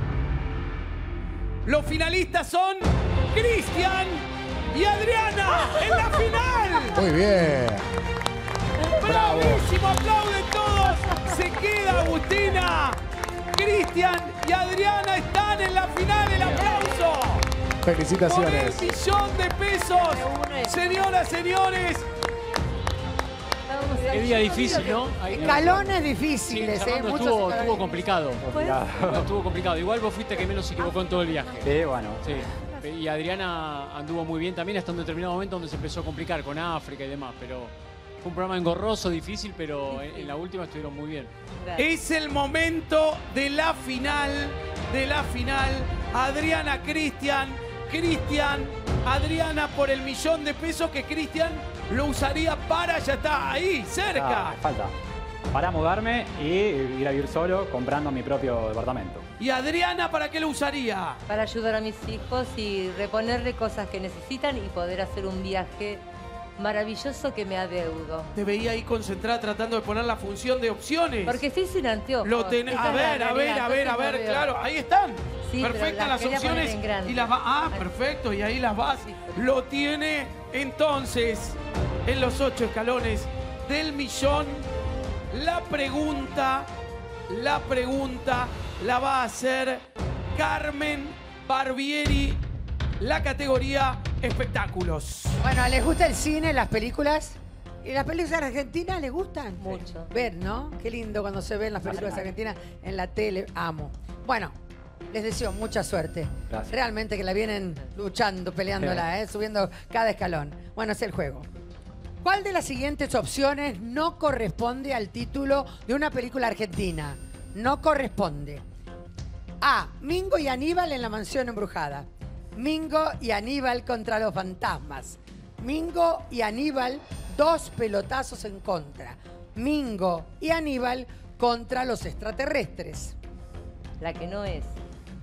Los finalistas son Cristian y Adriana en la final. Muy bien. Bravo. ¡Bravísimo! ¡Aplauden todos! Se queda Agustina. Cristian y Adriana están en la final. ¡El aplauso! Felicitaciones. Con el millón de pesos. Señoras, señores. Qué día difícil, ¿no? Escalones difíciles, sí, ¿eh? Muchos Muchos estuvo, escalones. estuvo complicado. Complicado. No, estuvo complicado. Igual vos fuiste que menos se equivocó en todo el viaje. Sí, bueno. Sí. Y Adriana anduvo muy bien también hasta un determinado momento donde se empezó a complicar con África y demás. Pero fue un programa engorroso, difícil, pero en, en la última estuvieron muy bien. Es el momento de la final, de la final. Adriana, Cristian, Cristian, Adriana por el millón de pesos que Cristian lo usaría para, ya está ahí, cerca. Ah, falta. Para mudarme y ir a vivir solo comprando mi propio departamento. ¿Y Adriana para qué lo usaría? Para ayudar a mis hijos y reponerle cosas que necesitan y poder hacer un viaje maravilloso que me adeudo. Te veía ahí concentrada tratando de poner la función de opciones. Porque estoy sin anteojos. Lo tenés. Esa A es la ver, a ver, realidad, a ver, a entonces ver, no veo. claro, ahí están. Sí, pero Perfectas las las quería poner opciones. en grande. Y las va. Ah, perfecto, y ahí las vas. Lo tiene entonces en los ocho escalones del millón. La pregunta, la pregunta la va a hacer Carmen Barbieri, la categoría espectáculos. Bueno, ¿les gusta el cine, las películas? ¿Y las películas argentinas les gustan? Mucho. Ver, ¿no? Qué lindo cuando se ven las películas argentinas en la tele. Amo. Bueno, les deseo mucha suerte. Gracias. Realmente que la vienen luchando, peleándola, ¿eh? Subiendo cada escalón. Bueno, es el juego. ¿Cuál de las siguientes opciones no corresponde al título de una película argentina? No corresponde. A. Mingo y Aníbal en la mansión embrujada. Mingo y Aníbal contra los fantasmas. Mingo y Aníbal, dos pelotazos en contra. Mingo y Aníbal contra los extraterrestres. La que no es.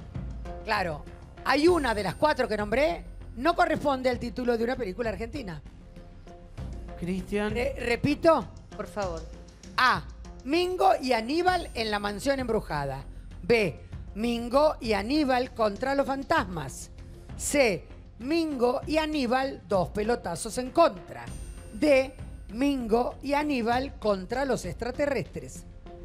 Claro, hay una de las cuatro que nombré, no corresponde al título de una película argentina. Cristian. Re- repito. Por favor. A. Mingo y Aníbal en la mansión embrujada. B. Mingo y Aníbal contra los fantasmas. C. Mingo y Aníbal, dos pelotazos en contra. D. Mingo y Aníbal contra los extraterrestres.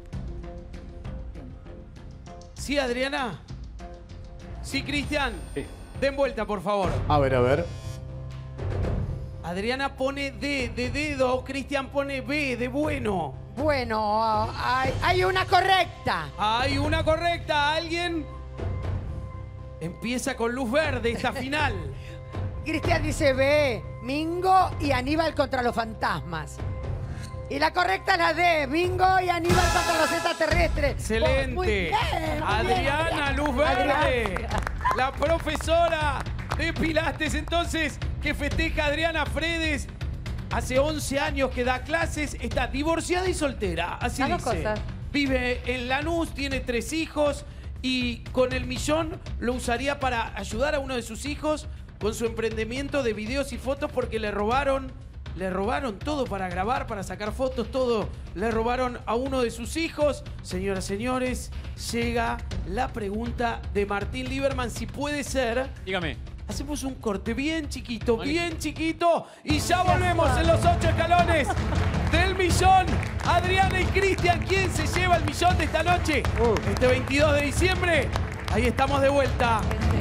¿Sí, Adriana? ¿Sí, Cristian? Sí. Den vuelta, por favor. A ver, a ver. Adriana pone D de dedo, Cristian pone B de bueno. Bueno, hay, hay una correcta. Hay una correcta. ¿Alguien? Empieza con luz verde esta final. Cristian dice B, Mingo y Aníbal contra los fantasmas. Y la correcta es la D, Mingo y Aníbal contra los extraterrestres. Excelente. Muy bien, muy bien. Adriana Luz Verde, la profesora de Pilates, entonces, que festeja Adriana Fredes. Hace once años que da clases, está divorciada y soltera, así Las dos dice. cosas. Vive en Lanús, tiene tres hijos y con el millón lo usaría para ayudar a uno de sus hijos con su emprendimiento de videos y fotos porque le robaron, le robaron todo para grabar, para sacar fotos, todo. Le robaron a uno de sus hijos. Señoras, señores, llega la pregunta de Martín Lieberman, si puede ser. Dígame. Hacemos un corte bien chiquito, bien chiquito y ya volvemos en los ocho escalones del millón. Adriana y Cristian, ¿quién se lleva el millón de esta noche? Este veintidós de diciembre. Ahí estamos de vuelta.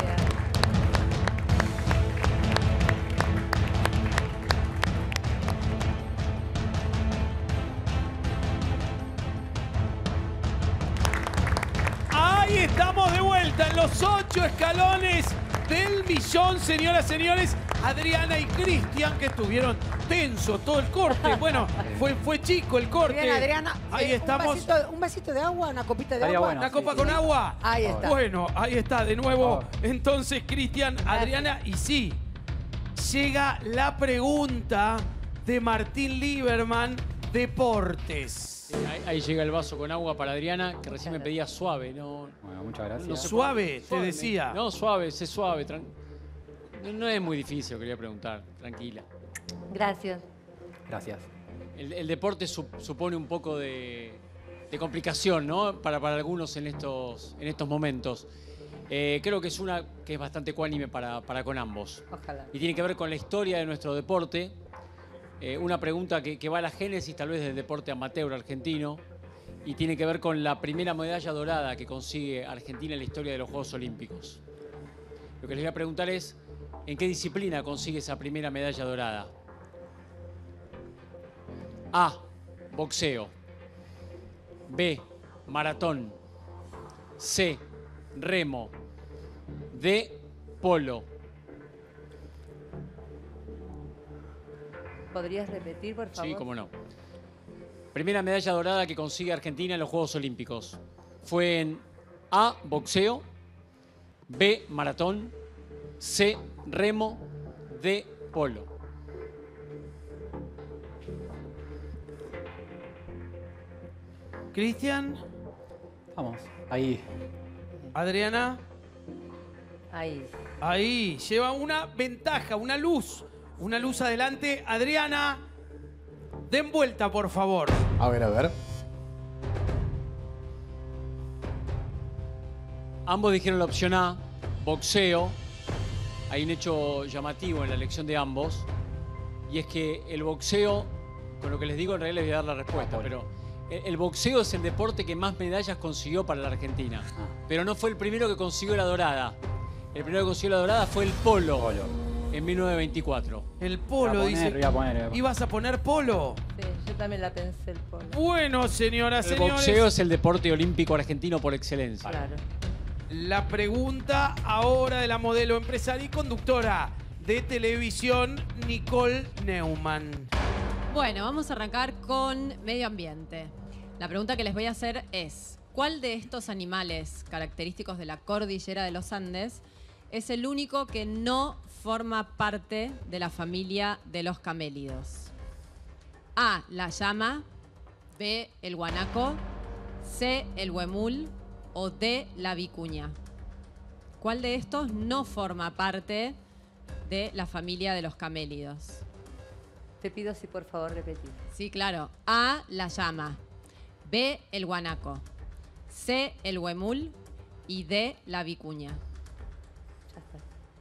Ahí estamos de vuelta en los ocho escalones del millón, señoras y señores. Adriana y Cristian, que estuvieron tensos todo el corte. Bueno, fue, fue chico el corte. Bien, Adriana. Ahí eh, estamos. Un vasito, un vasito de agua, una copita de Estaría agua. bueno, ¿Una sí, copa sí. con agua? Ahí está. Bueno, ahí está, de nuevo. Entonces, Cristian, Adriana, y sí, llega la pregunta de Martín Lieberman, Deportes. Ahí, ahí llega el vaso con agua para Adriana, que recién me pedía suave. No, Bueno, muchas gracias. no sé Suave, por- te decía. No, suave, sé suave. tran- No, no es muy difícil, quería preguntar. Tranquila. Gracias. Gracias. El, el deporte su- supone un poco de, de complicación, ¿no? Para, para algunos en estos, en estos momentos. Eh, creo que es una que es bastante ecuánime para, para con ambos. Ojalá. Y tiene que ver con la historia de nuestro deporte. Eh, una pregunta que, que va a la génesis tal vez del deporte amateur argentino y tiene que ver con la primera medalla dorada que consigue Argentina en la historia de los Juegos Olímpicos. Lo que les voy a preguntar es, ¿en qué disciplina consigue esa primera medalla dorada? A, boxeo. B, maratón. C, remo. D, polo. ¿Podrías repetir, por favor? Sí, cómo no. Primera medalla dorada que consigue Argentina en los Juegos Olímpicos. Fue en A, boxeo. B, maratón. C, remo. D, polo. Cristian, Vamos, ahí. Adriana, Ahí. ahí lleva una ventaja, una luz. Una luz adelante. Adriana, den vuelta, por favor. A ver, a ver. Ambos dijeron la opción A, boxeo. Hay un hecho llamativo en la elección de ambos. Y es que el boxeo, con lo que les digo en realidad les voy a dar la respuesta, pero el, el boxeo es el deporte que más medallas consiguió para la Argentina. Pero no fue el primero que consiguió la dorada. El primero que consiguió la dorada fue el polo, en mil novecientos veinticuatro. El Voy polo, a poner, dice. voy a poner, eh. ¿Ibas a poner polo? Sí, yo también la pensé el polo. Bueno, señoras, El señores. boxeo es el deporte olímpico argentino por excelencia. Claro. La pregunta ahora de la modelo empresaria y conductora de televisión, Nicole Neumann. Bueno, vamos a arrancar con medio ambiente. La pregunta que les voy a hacer es, ¿cuál de estos animales característicos de la cordillera de los Andes es el único que no forma parte de la familia de los camélidos? A, la llama. B, el guanaco. C, el huemul. O D, la vicuña. ¿Cuál de estos no forma parte de la familia de los camélidos? Te pido si por favor repetir. Sí, claro. A, la llama. B, el guanaco. C, el huemul. Y D, la vicuña. Ya está.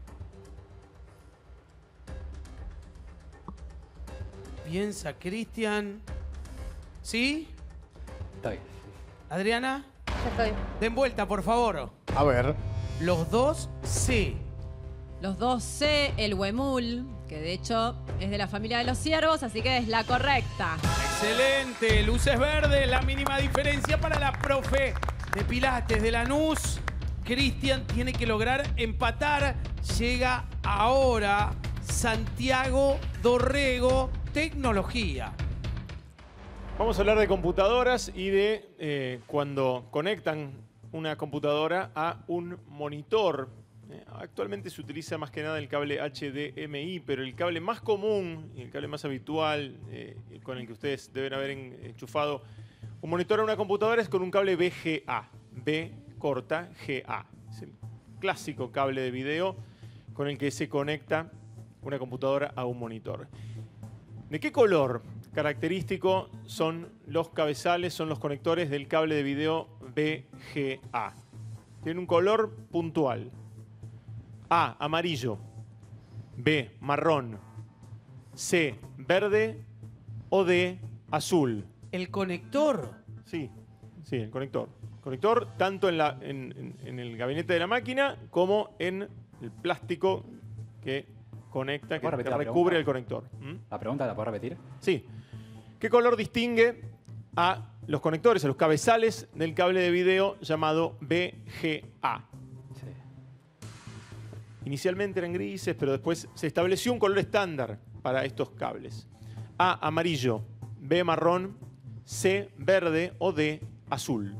Piensa, Cristian. ¿Sí? Está bien. Adriana, Ya estoy. den vuelta, por favor. A ver. Los dos, sí. Los dos C, el huemul, que de hecho es de la familia de los ciervos, así que es la correcta. Excelente. Luces verdes, la mínima diferencia para la profe de Pilates de Lanús. Cristian tiene que lograr empatar. Llega ahora Santiago Dorrego, tecnología. Vamos a hablar de computadoras y de eh, cuando conectan una computadora a un monitor. Eh, actualmente se utiliza más que nada el cable H D M I, pero el cable más común y el cable más habitual eh, con el que ustedes deben haber enchufado un monitor a una computadora es con un cable V G A. B corta G A. Es el clásico cable de video con el que se conecta una computadora a un monitor. ¿De qué color característico son los cabezales, son los conectores del cable de video V G A? Tiene un color puntual. A, amarillo. B, marrón. C, verde. O D, azul. ¿El conector? Sí, sí, el conector. Conector tanto en, la, en, en, en el gabinete de la máquina como en el plástico que conecta, que, que recubre el conector. ¿Mm? ¿La pregunta la puedo repetir? Sí. ¿Qué color distingue a los conectores, a los cabezales del cable de video llamado V G A? Sí. Inicialmente eran grises, pero después se estableció un color estándar para estos cables. A, amarillo. B, marrón. C, verde. O D, azul.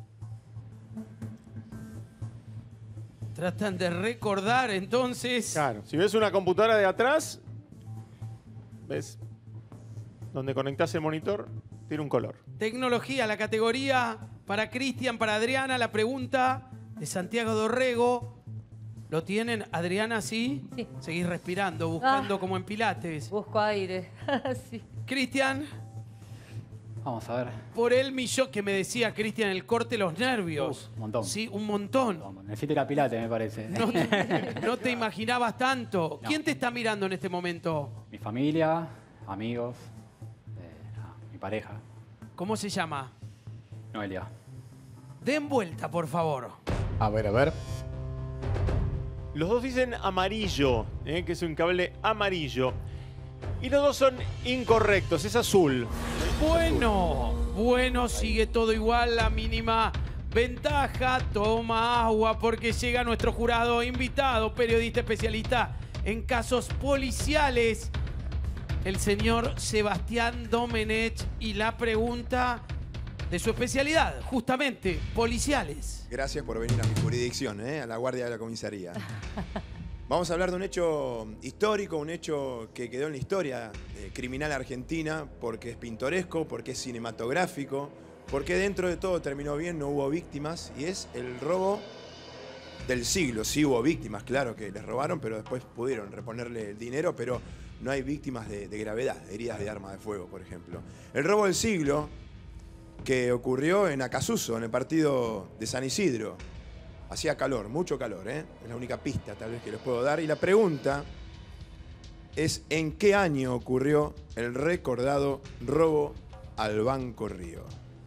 Tratan de recordar entonces. Claro, si ves una computadora de atrás, ¿ves? Donde conectás el monitor, tiene un color. Tecnología, la categoría para Cristian, para Adriana. La pregunta de Santiago Dorrego. ¿Lo tienen, Adriana, sí? Sí. Seguís respirando, buscando Ah. como en Pilates. Busco aire. Sí. Cristian, Vamos a ver. por el millón que me decía Cristian, el corte los nervios. Un montón. Sí, un montón. Necesito ir a Pilates, me parece. No te, no te imaginabas tanto. No. ¿Quién te está mirando en este momento? Mi familia, amigos, eh, nada, mi pareja, ¿Cómo se llama? Noelia. Den vuelta, por favor. A ver, a ver. Los dos dicen amarillo, ¿eh? Que es un cable amarillo. Y los dos son incorrectos, es azul. Bueno, bueno, sigue todo igual, la mínima ventaja. Toma agua porque llega nuestro jurado invitado, periodista especialista en casos policiales, el señor Sebastián Domenech, y la pregunta de su especialidad, justamente, policiales. Gracias por venir a mi jurisdicción, ¿eh? A la guardia de la comisaría. Vamos a hablar de un hecho histórico, un hecho que quedó en la historia eh, criminal argentina, porque es pintoresco, porque es cinematográfico, porque dentro de todo terminó bien, no hubo víctimas, y es el robo del siglo. Sí hubo víctimas, claro que les robaron, pero después pudieron reponerle el dinero, pero no hay víctimas de, de gravedad, heridas de arma de fuego, por ejemplo. El robo del siglo que ocurrió en Acasuso, en el partido de San Isidro. Hacía calor, mucho calor, ¿eh? Es la única pista tal vez que les puedo dar. Y la pregunta es, ¿en qué año ocurrió el recordado robo al Banco Río?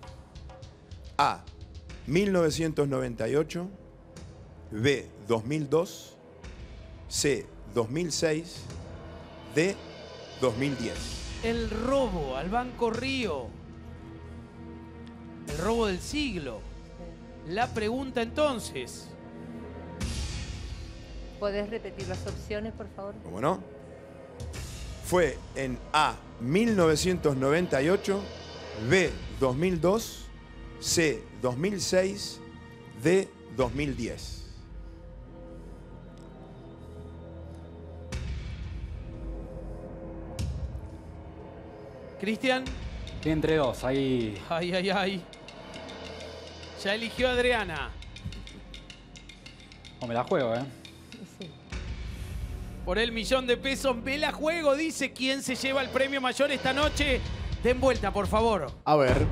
A, mil novecientos noventa y ocho. B, dos mil dos. C, dos mil seis. D, dos mil diez. El robo al Banco Río. El robo del siglo. La pregunta entonces. ¿Podés repetir las opciones, por favor? ¿Cómo no? Fue en A, mil novecientos noventa y ocho, B, dos mil dos, C, dos mil seis, D, dos mil diez. Cristian. Estoy entre dos, ahí. Ay, ay, ay. Ya eligió Adriana. O me la juego, ¿eh? Sí. Por el millón de pesos, me la juego, dice quién se lleva el premio mayor esta noche. Den vuelta, por favor. A ver.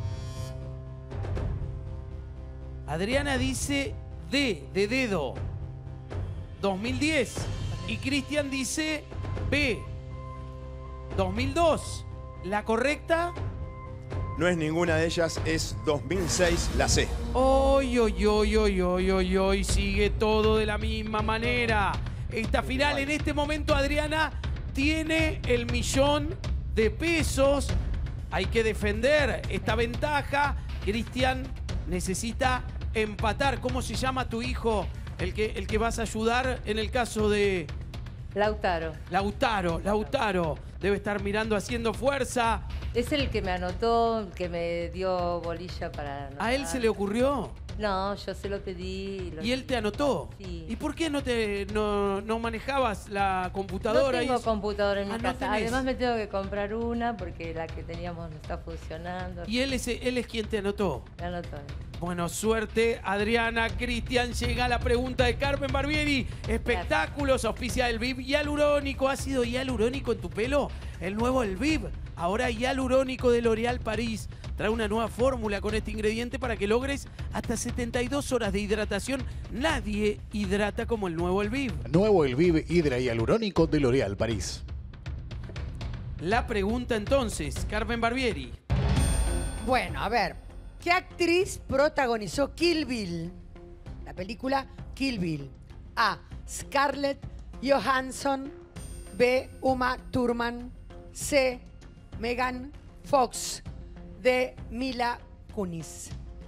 Adriana dice D, de dedo. dos mil diez. Y Cristian dice B, dos mil dos. ¿La correcta? No es ninguna de ellas, es dos mil seis, la C. Hoy, hoy, hoy, hoy, hoy, hoy, hoy, sigue todo de la misma manera. Esta final, en este momento, Adriana tiene el millón de pesos. Hay que defender esta ventaja. Cristian necesita empatar. ¿Cómo se llama tu hijo, el que, el que vas a ayudar en el caso de... Lautaro. Lautaro, Lautaro. Debe estar mirando, haciendo fuerza. Es el que me anotó, el que me dio bolilla para anotar. ¿A él se le ocurrió? No, yo se lo pedí. Lo... ¿Y él te anotó? Sí. ¿Y por qué no te no, no manejabas la computadora? No tengo y computadora en mi ah, casa. ¿no Además me tengo que comprar una porque la que teníamos no está funcionando. ¿Y él es, él es quien te anotó? Me anotó. Bueno, suerte, Adriana. Cristian, llega la pregunta de Carmen Barbieri. Espectáculos, auspicia el V I V hialurónico. ¿Ha sido hialurónico en tu pelo? El nuevo el V I V. Ahora hialurónico de L'Oréal París. Trae una nueva fórmula con este ingrediente para que logres hasta setenta y dos horas de hidratación. Nadie hidrata como el nuevo el V I V. Nuevo el V I V Hidra Hialurónico de L'Oréal París. La pregunta entonces, Carmen Barbieri. Bueno, a ver. ¿Qué actriz protagonizó Kill Bill? La película Kill Bill. A. Scarlett Johansson. B. Uma Thurman. C. Megan Fox. D. Mila Kunis.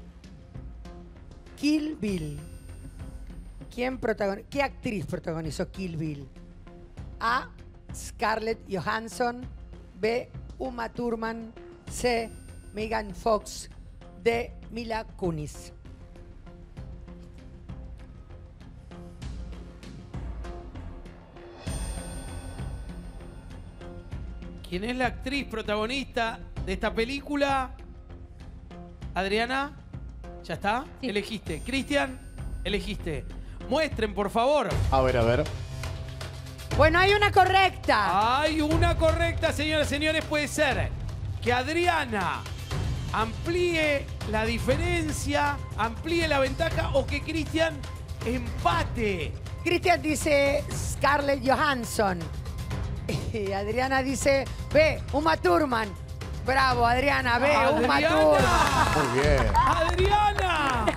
Kill Bill. ¿Quién protagoni- ¿Qué actriz protagonizó Kill Bill? A. Scarlett Johansson. B. Uma Thurman. C. Megan Fox. D. Mila Kunis. ¿Quién es la actriz protagonista de esta película? Adriana, ¿ya está? Sí. Elegiste. Cristian, elegiste. Muestren, por favor. A ver, a ver. Bueno, hay una correcta. Hay una correcta, señoras y señores. Puede ser que Adriana amplíe la diferencia, amplíe la ventaja o que Cristian empate. Cristian dice Scarlett Johansson. Y Adriana dice B. Uma Thurman. Bravo, Adriana. B. Uma Thurman. Muy bien. ¡Adriana!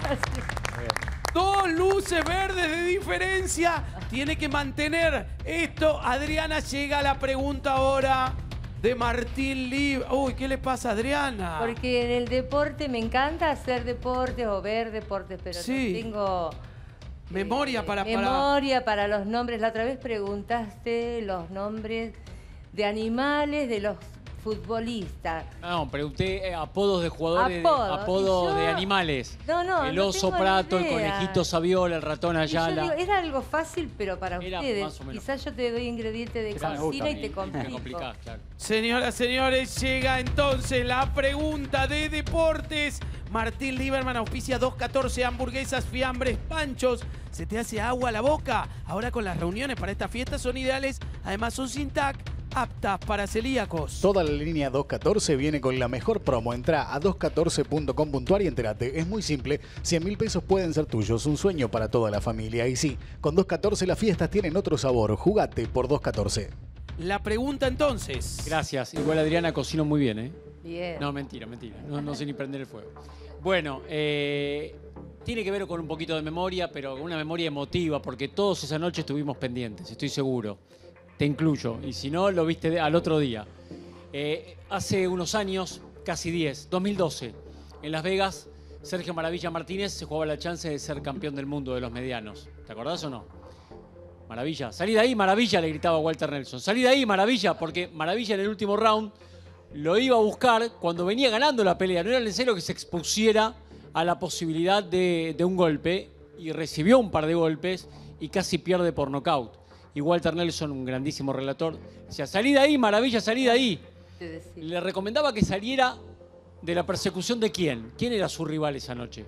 Dos luces verdes de diferencia. Tiene que mantener esto. Adriana, llega a la pregunta ahora de Martín Lib. Uy, ¿qué le pasa a Adriana? Porque en el deporte me encanta hacer deportes o ver deportes, pero Sí. no tengo Memoria para... para... memoria para los nombres. La otra vez preguntaste los nombres de animales de los futbolistas. No, pregunté eh, apodos de jugadores, Apodos. de, apodos Y yo- de animales. No, no, El no oso tengo ni Prato, el idea. conejito Saviola, el ratón Y yo Ayala. digo, era algo fácil, pero para Era ustedes. más o menos. Quizás yo te doy ingredientes de Claro, cocina y me te gusta a mí. complico. Me complicás, claro. Señoras, señores, llega entonces la pregunta de deportes. Martín Lieberman auspicia dos catorce hamburguesas, fiambres, panchos. ¿Se te hace agua a la boca? Ahora con las reuniones para esta fiesta son ideales. Además son sin T A C, aptas para celíacos. Toda la línea dos catorce viene con la mejor promo. Entra a dos catorce punto com punto a r y entérate. Es muy simple. cien mil pesos pueden ser tuyos. Un sueño para toda la familia. Y sí, con dos catorce las fiestas tienen otro sabor. Jugate por dos catorce. La pregunta entonces. Gracias. Igual Adriana cocino muy bien, ¿eh? Bien. No, mentira, mentira. No, no sé ni prender el fuego. Bueno, eh, tiene que ver con un poquito de memoria, pero con una memoria emotiva, porque todos esa noche estuvimos pendientes, estoy seguro. Te incluyo. Y si no, lo viste de- al otro día. Eh, hace unos años, casi diez, dos mil doce, en Las Vegas, Sergio Maravilla Martínez se jugaba la chance de ser campeón del mundo de los medianos. ¿Te acordás o no? Maravilla. Salí de ahí, Maravilla, le gritaba Walter Nelson. Salí de ahí, Maravilla, porque Maravilla en el último round lo iba a buscar cuando venía ganando la pelea. No era necesario que se expusiera a la posibilidad de, de un golpe y recibió un par de golpes y casi pierde por nocaut. Y Walter Nelson, un grandísimo relator, decía, salí de ahí, Maravilla, salí de ahí. Te decía. Le recomendaba que saliera de la persecución de quién. ¿Quién era su rival esa noche?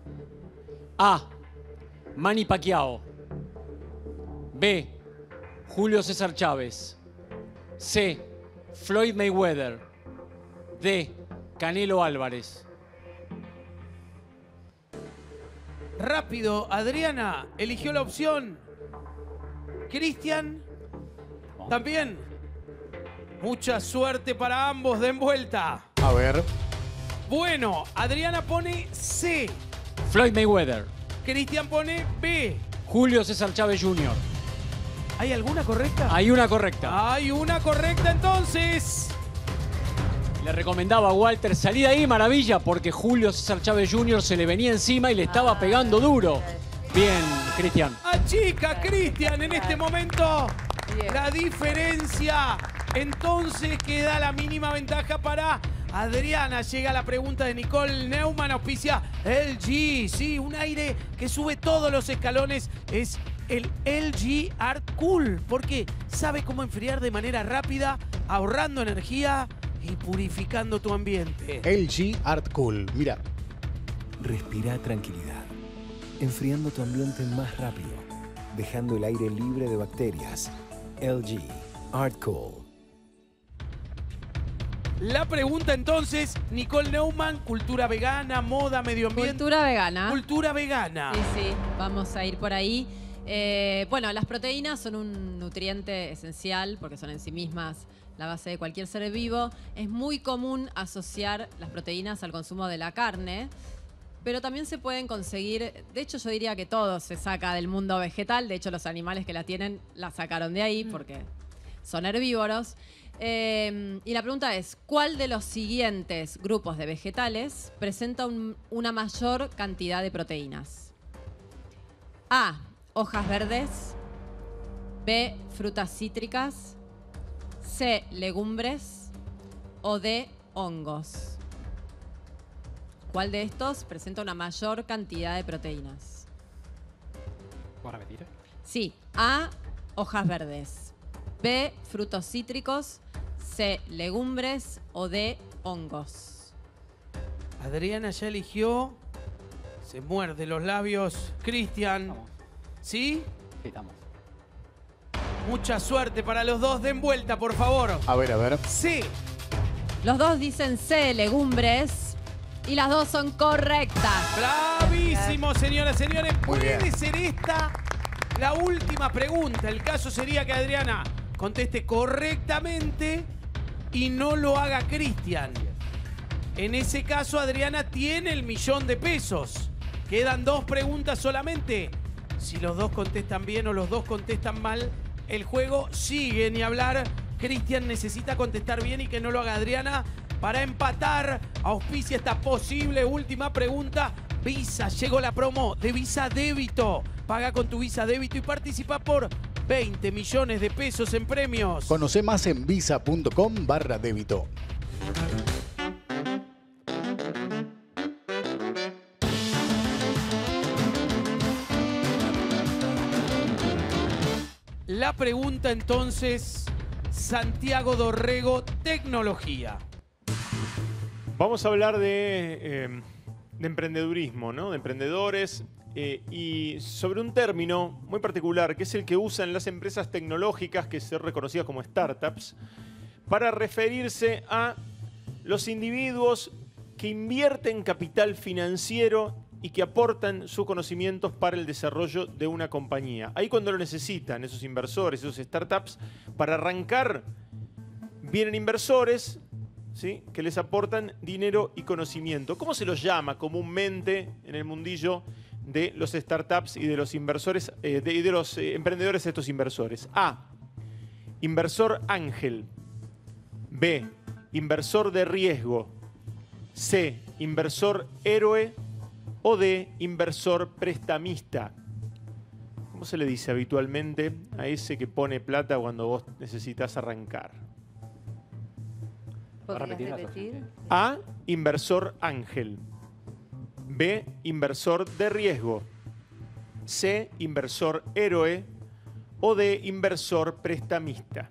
A. Manny Pacquiao. B. Julio César Chávez. C. Floyd Mayweather. D. Canelo Álvarez. Rápido, Adriana eligió la opción. Cristian, también. Mucha suerte para ambos de envuelta. A ver. Bueno, Adriana pone C. Floyd Mayweather. Cristian pone B. Julio César Chávez junior ¿Hay alguna correcta? Hay una correcta. Hay una correcta entonces. Le recomendaba a Walter, salí de ahí, maravilla, porque Julio César Chávez junior se le venía encima y le estaba pegando duro. Bien, Cristian. Achica Cristian en este momento la diferencia. Entonces queda la mínima ventaja para Adriana. Llega la pregunta de Nicole Neumann, auspicia L G. Sí, un aire que sube todos los escalones. Es el L G Art Cool, porque sabe cómo enfriar de manera rápida, ahorrando energía y purificando tu ambiente. L G Art Cool, mira. Respira tranquilidad, enfriando tu ambiente más rápido, dejando el aire libre de bacterias. L G Art Cool. La pregunta entonces, Nicole Neumann, cultura vegana, moda, medio ambiente. Cultura vegana. Cultura vegana. Sí, sí, vamos a ir por ahí. Eh, bueno, las proteínas son un nutriente esencial porque son en sí mismas la base de cualquier ser vivo. Es muy común asociar las proteínas al consumo de la carne, pero también se pueden conseguir, de hecho yo diría que todo se saca del mundo vegetal, de hecho los animales que la tienen la sacaron de ahí porque son herbívoros. Eh, y la pregunta es, ¿cuál de los siguientes grupos de vegetales presenta un- una mayor cantidad de proteínas? A, hojas verdes. B, frutas cítricas. C, legumbres. O D, hongos. ¿Cuál de estos presenta una mayor cantidad de proteínas? ¿Puedo repetir? Sí, A, hojas verdes. B, frutos cítricos. C, legumbres. O D, hongos. Adriana ya eligió. Se muerde los labios. Cristian. ¿Sí? Sí, estamos. Mucha suerte para los dos. Den vuelta, por favor. A ver, a ver. Sí. Los dos dicen C, legumbres. Y las dos son correctas. Bravísimo, señoras y señores. Muy Puede bien. ser esta la última pregunta. El caso sería que Adriana conteste correctamente y no lo haga Cristian. En ese caso, Adriana tiene el millón de pesos. Quedan dos preguntas solamente. Si los dos contestan bien o los dos contestan mal, el juego sigue. Ni hablar. Cristian necesita contestar bien y que no lo haga Adriana para empatar. Auspicia esta posible última pregunta. Visa, llegó la promo de Visa Débito. Paga con tu Visa Débito y participa por veinte millones de pesos en premios. Conoce más en visa.com barra débito. La pregunta entonces, Santiago Dorrego, tecnología. Vamos a hablar de, eh, de emprendedurismo, ¿no? De emprendedores eh, y sobre un término muy particular que es el que usan las empresas tecnológicas, que son reconocidas como startups, para referirse a los individuos que invierten capital financiero y que aportan sus conocimientos para el desarrollo de una compañía. Ahí cuando lo necesitan esos inversores, esos startups, para arrancar vienen inversores, ¿sí?, que les aportan dinero y conocimiento. ¿Cómo se los llama comúnmente en el mundillo de los startups y de los inversores eh, de, y de los eh, emprendedores de estos inversores? A, inversor ángel. B, inversor de riesgo. C, inversor héroe. O D, inversor prestamista. ¿Cómo se le dice habitualmente a ese que pone plata cuando vos necesitas arrancar? ¿Podrías repetir las repetir? A, inversor ángel. B, inversor de riesgo. C, inversor héroe. O D, inversor prestamista.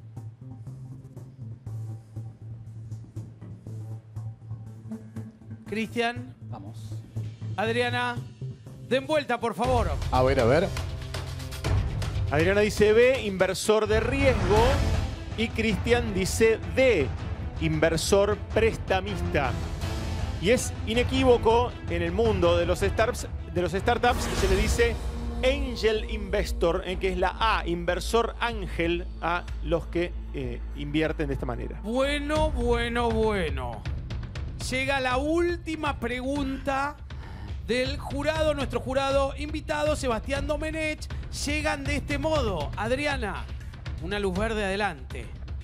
Cristian, Vamos. Adriana, den vuelta, por favor. A ver, a ver. Adriana dice B, inversor de riesgo. Y Cristian dice D, inversor prestamista. Y es inequívoco en el mundo de los startups, de los startups se le dice angel investor, en que es la A, inversor ángel, a los que eh, invierten de esta manera. Bueno, bueno, bueno. Llega la última pregunta del jurado, nuestro jurado invitado, Sebastián Domenech. Llegan de este modo. Adriana, una luz verde adelante.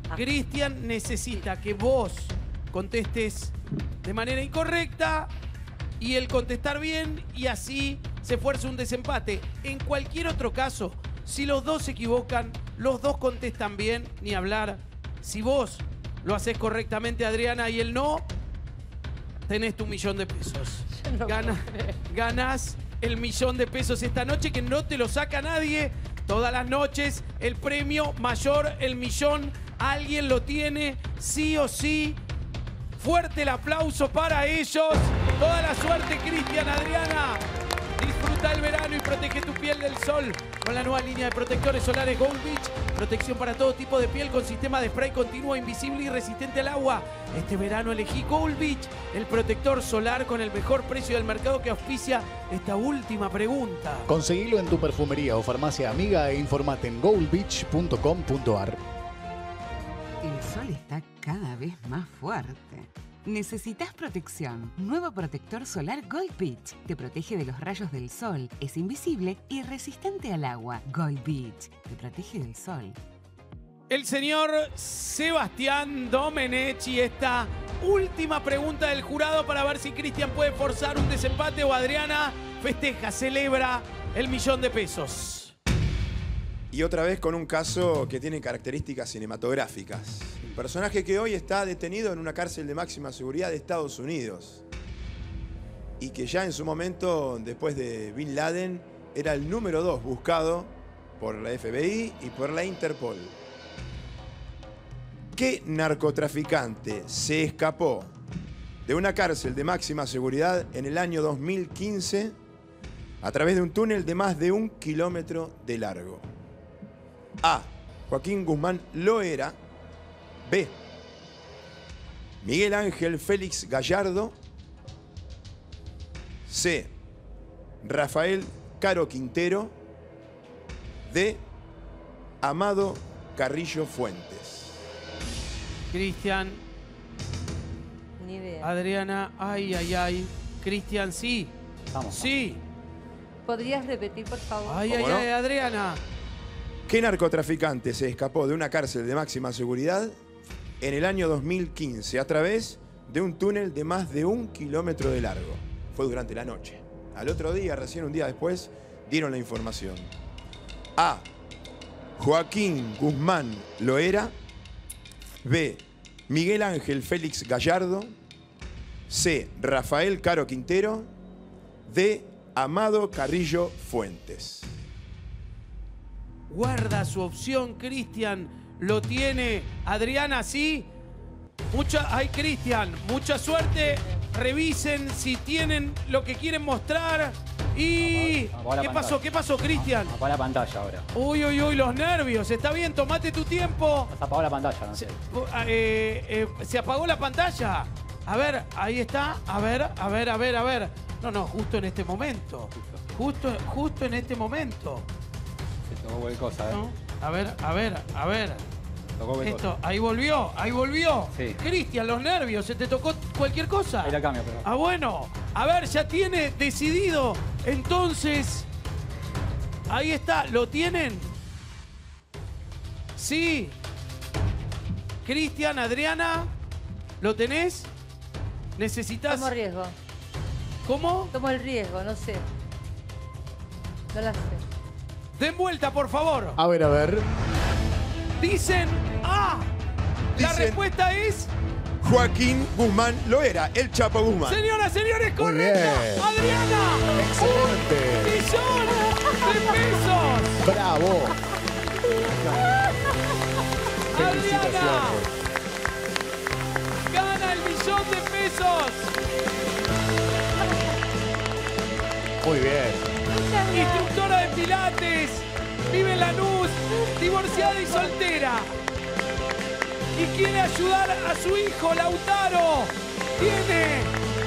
Cristian necesita que vos contestes de manera incorrecta y él contestar bien y así se fuerza un desempate. En cualquier otro caso, si los dos se equivocan, los dos contestan bien, ni hablar. Si vos lo haces correctamente, Adriana, y él no, tenés tu millón de pesos. No Gana, ganás el millón de pesos esta noche que no te lo saca nadie. Todas las noches el premio mayor, el millón, alguien lo tiene, sí o sí. Fuerte el aplauso para ellos. Toda la suerte, Cristian, Adriana. Disfruta el verano y protege tu piel del sol con la nueva línea de protectores solares Gold Beach. Protección para todo tipo de piel con sistema de spray continuo, invisible y resistente al agua. Este verano elegí Gold Beach, el protector solar con el mejor precio del mercado que auspicia esta última pregunta. Conseguilo en tu perfumería o farmacia amiga e informate en gold beach punto com punto ar. El sol está cada vez más fuerte. ¿Necesitas protección? Nuevo protector solar Gold Beach. Te protege de los rayos del sol, es invisible y resistente al agua. Gold Beach. Te protege del sol. El señor Sebastián Domenech, esta última pregunta del jurado para ver si Cristian puede forzar un desempate o Adriana festeja, celebra el millón de pesos. Y otra vez con un caso que tiene características cinematográficas. Un personaje que hoy está detenido en una cárcel de máxima seguridad de Estados Unidos. Y que ya en su momento, después de Bin Laden, era el número dos buscado por la F B I y por la Interpol. ¿Qué narcotraficante se escapó de una cárcel de máxima seguridad en el año dos mil quince a través de un túnel de más de un kilómetro de largo? A. Joaquín Guzmán Loera. B. Miguel Ángel Félix Gallardo. C. Rafael Caro Quintero. D. Amado Carrillo Fuentes. Cristian. Ni idea. Adriana, ay, ay, ay. Cristian, sí. Vamos. Sí. ¿Podrías repetir, por favor? Ay, ay, ¿Cómo no? ay, Adriana. ¿Qué narcotraficante se escapó de una cárcel de máxima seguridad en el año dos mil quince a través de un túnel de más de un kilómetro de largo? Fue durante la noche. Al otro día, recién un día después, dieron la información. A. Joaquín Guzmán Loera. B. Miguel Ángel Félix Gallardo. C. Rafael Caro Quintero. D. Amado Carrillo Fuentes. Guarda su opción, Cristian. Lo tiene. Adriana, sí. Mucha, ay, Cristian, mucha suerte. Revisen si tienen lo que quieren mostrar. Y... Apagó la ¿Qué pantalla. pasó? ¿Qué pasó, Cristian? Apagó la pantalla ahora. Uy, uy, uy, los nervios. Está bien, tomate tu tiempo. Se apagó la pantalla, no sé. Eh, eh, se apagó la pantalla. A ver, ahí está. A ver, a ver, a ver, a ver. No, no, justo en este momento. Justo, justo en este momento. Se tocó cualquier cosa, ¿eh? ¿No? A ver, a ver, a ver. Tocó cualquier Esto, cosa. ahí volvió, ahí volvió. Sí. Cristian, los nervios, ¿se te tocó cualquier cosa? Ahí la cambio, pero. Ah, bueno. A ver, ya tiene decidido. Entonces, ahí está, ¿lo tienen? Sí. Cristian, Adriana, ¿lo tenés? ¿Necesitas? Tomo riesgo. ¿Cómo? Tomo el riesgo, no sé. No la sé. Den vuelta, por favor. A ver, a ver. Dicen A. La Dicen- respuesta es... Joaquín Guzmán Loera, el Chapo Guzmán. Señoras, señores, Muy correcto. bien. Adriana. Excelente. Millón de pesos. Bravo. Adriana. Felicitaciones. Gana el millón de pesos. Muy bien. Instructora de pilates. Vive en Lanús. Divorciada y soltera. Y quiere ayudar a su hijo, Lautaro. Tiene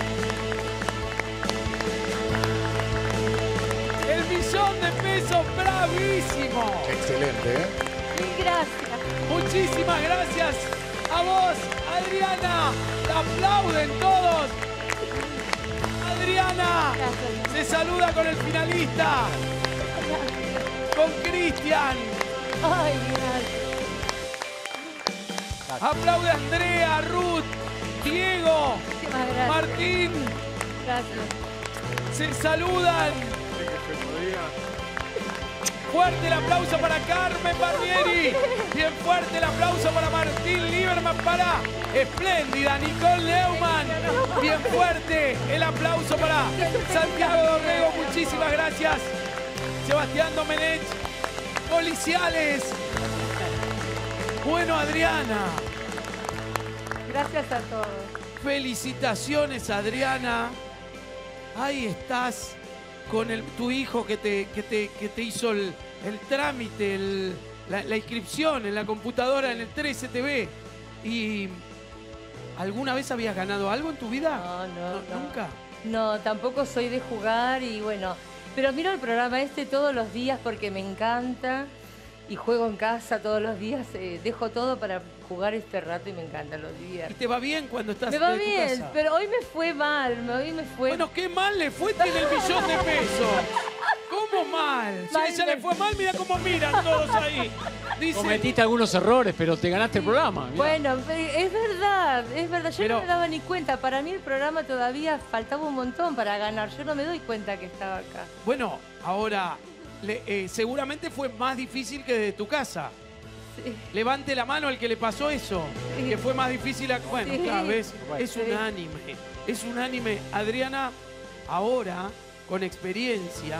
el millón de pesos. Bravísimo. Excelente, ¿eh? Mil gracias. Muchísimas gracias a vos, Adriana. Te aplauden todos. Adriana se saluda con el finalista, con Cristian. Ay, gracias. Aplaude a Andrea, Ruth, Diego, gracias. Martín. Gracias. Se saludan. Fuerte el aplauso para Carmen Barbieri. Bien fuerte el aplauso para Martín Lieberman, para Espléndida Nicole Neumann. Bien fuerte el aplauso para Santiago Dorrego. Muchísimas gracias. Sebastián Domenech. Policiales. Bueno, Adriana. Gracias a todos. Felicitaciones, Adriana. Ahí estás con el, tu hijo que te, que te, que te hizo el, el trámite, el, la, la inscripción en la computadora en el trece T V. ¿Y alguna vez habías ganado algo en tu vida? No, no, no. ¿Nunca? No, tampoco soy de jugar y bueno, pero miro el programa este todos los días porque me encanta y juego en casa todos los días. Eh, dejo todo para jugar este rato y me encanta, lo divierto. ¿Y te va bien cuando estás Me va en tu bien, casa? pero hoy me fue mal, hoy me fue... Bueno, qué mal le fue en el millón de pesos. ¿Cómo mal? Si a ella le fue mal, mira cómo miran todos ahí. Dice, Cometiste algunos errores, pero te ganaste el programa. Mirá. Bueno, es verdad, es verdad. Yo Pero- no me daba ni cuenta. Para mí el programa todavía faltaba un montón para ganar. Yo no me doy cuenta que estaba acá. bueno, ahora, le- eh, seguramente fue más difícil que desde tu casa. Sí. Levante la mano al que le pasó eso. Sí. Que fue más difícil. A... Bueno, Sí. cada vez es Sí. unánime. Es unánime. Adriana, ahora, con experiencia,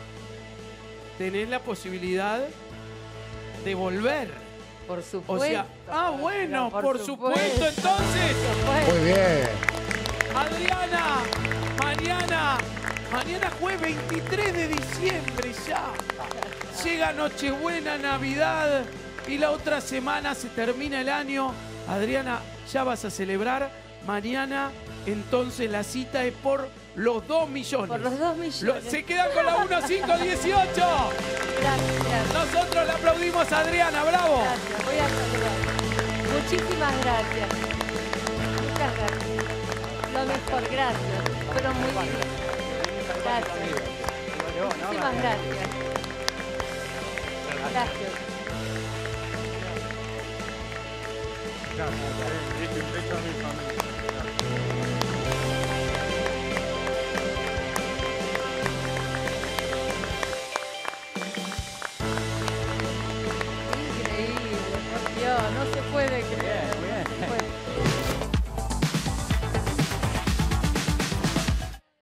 tenés la posibilidad de volver. Por supuesto. O sea, ah, bueno, Por por, supuesto. supuesto. Entonces, Muy bien. Adriana, mañana, mañana jueves veintitrés de diciembre ya. Llega Nochebuena, Navidad y la otra semana se termina el año. Adriana, ya vas a celebrar. Mañana, entonces la cita es por los dos millones. Por los dos millones. Lo- se quedan con la uno cinco dieciocho. Gracias. Nosotros le aplaudimos a Adriana, bravo. Gracias, voy a saludar. Muchísimas gracias. Muchas gracias. Lo mejor, gracias. Fueron muy bien. Gracias. Muchísimas gracias. Gracias. Increíble, por Dios, no se puede creer.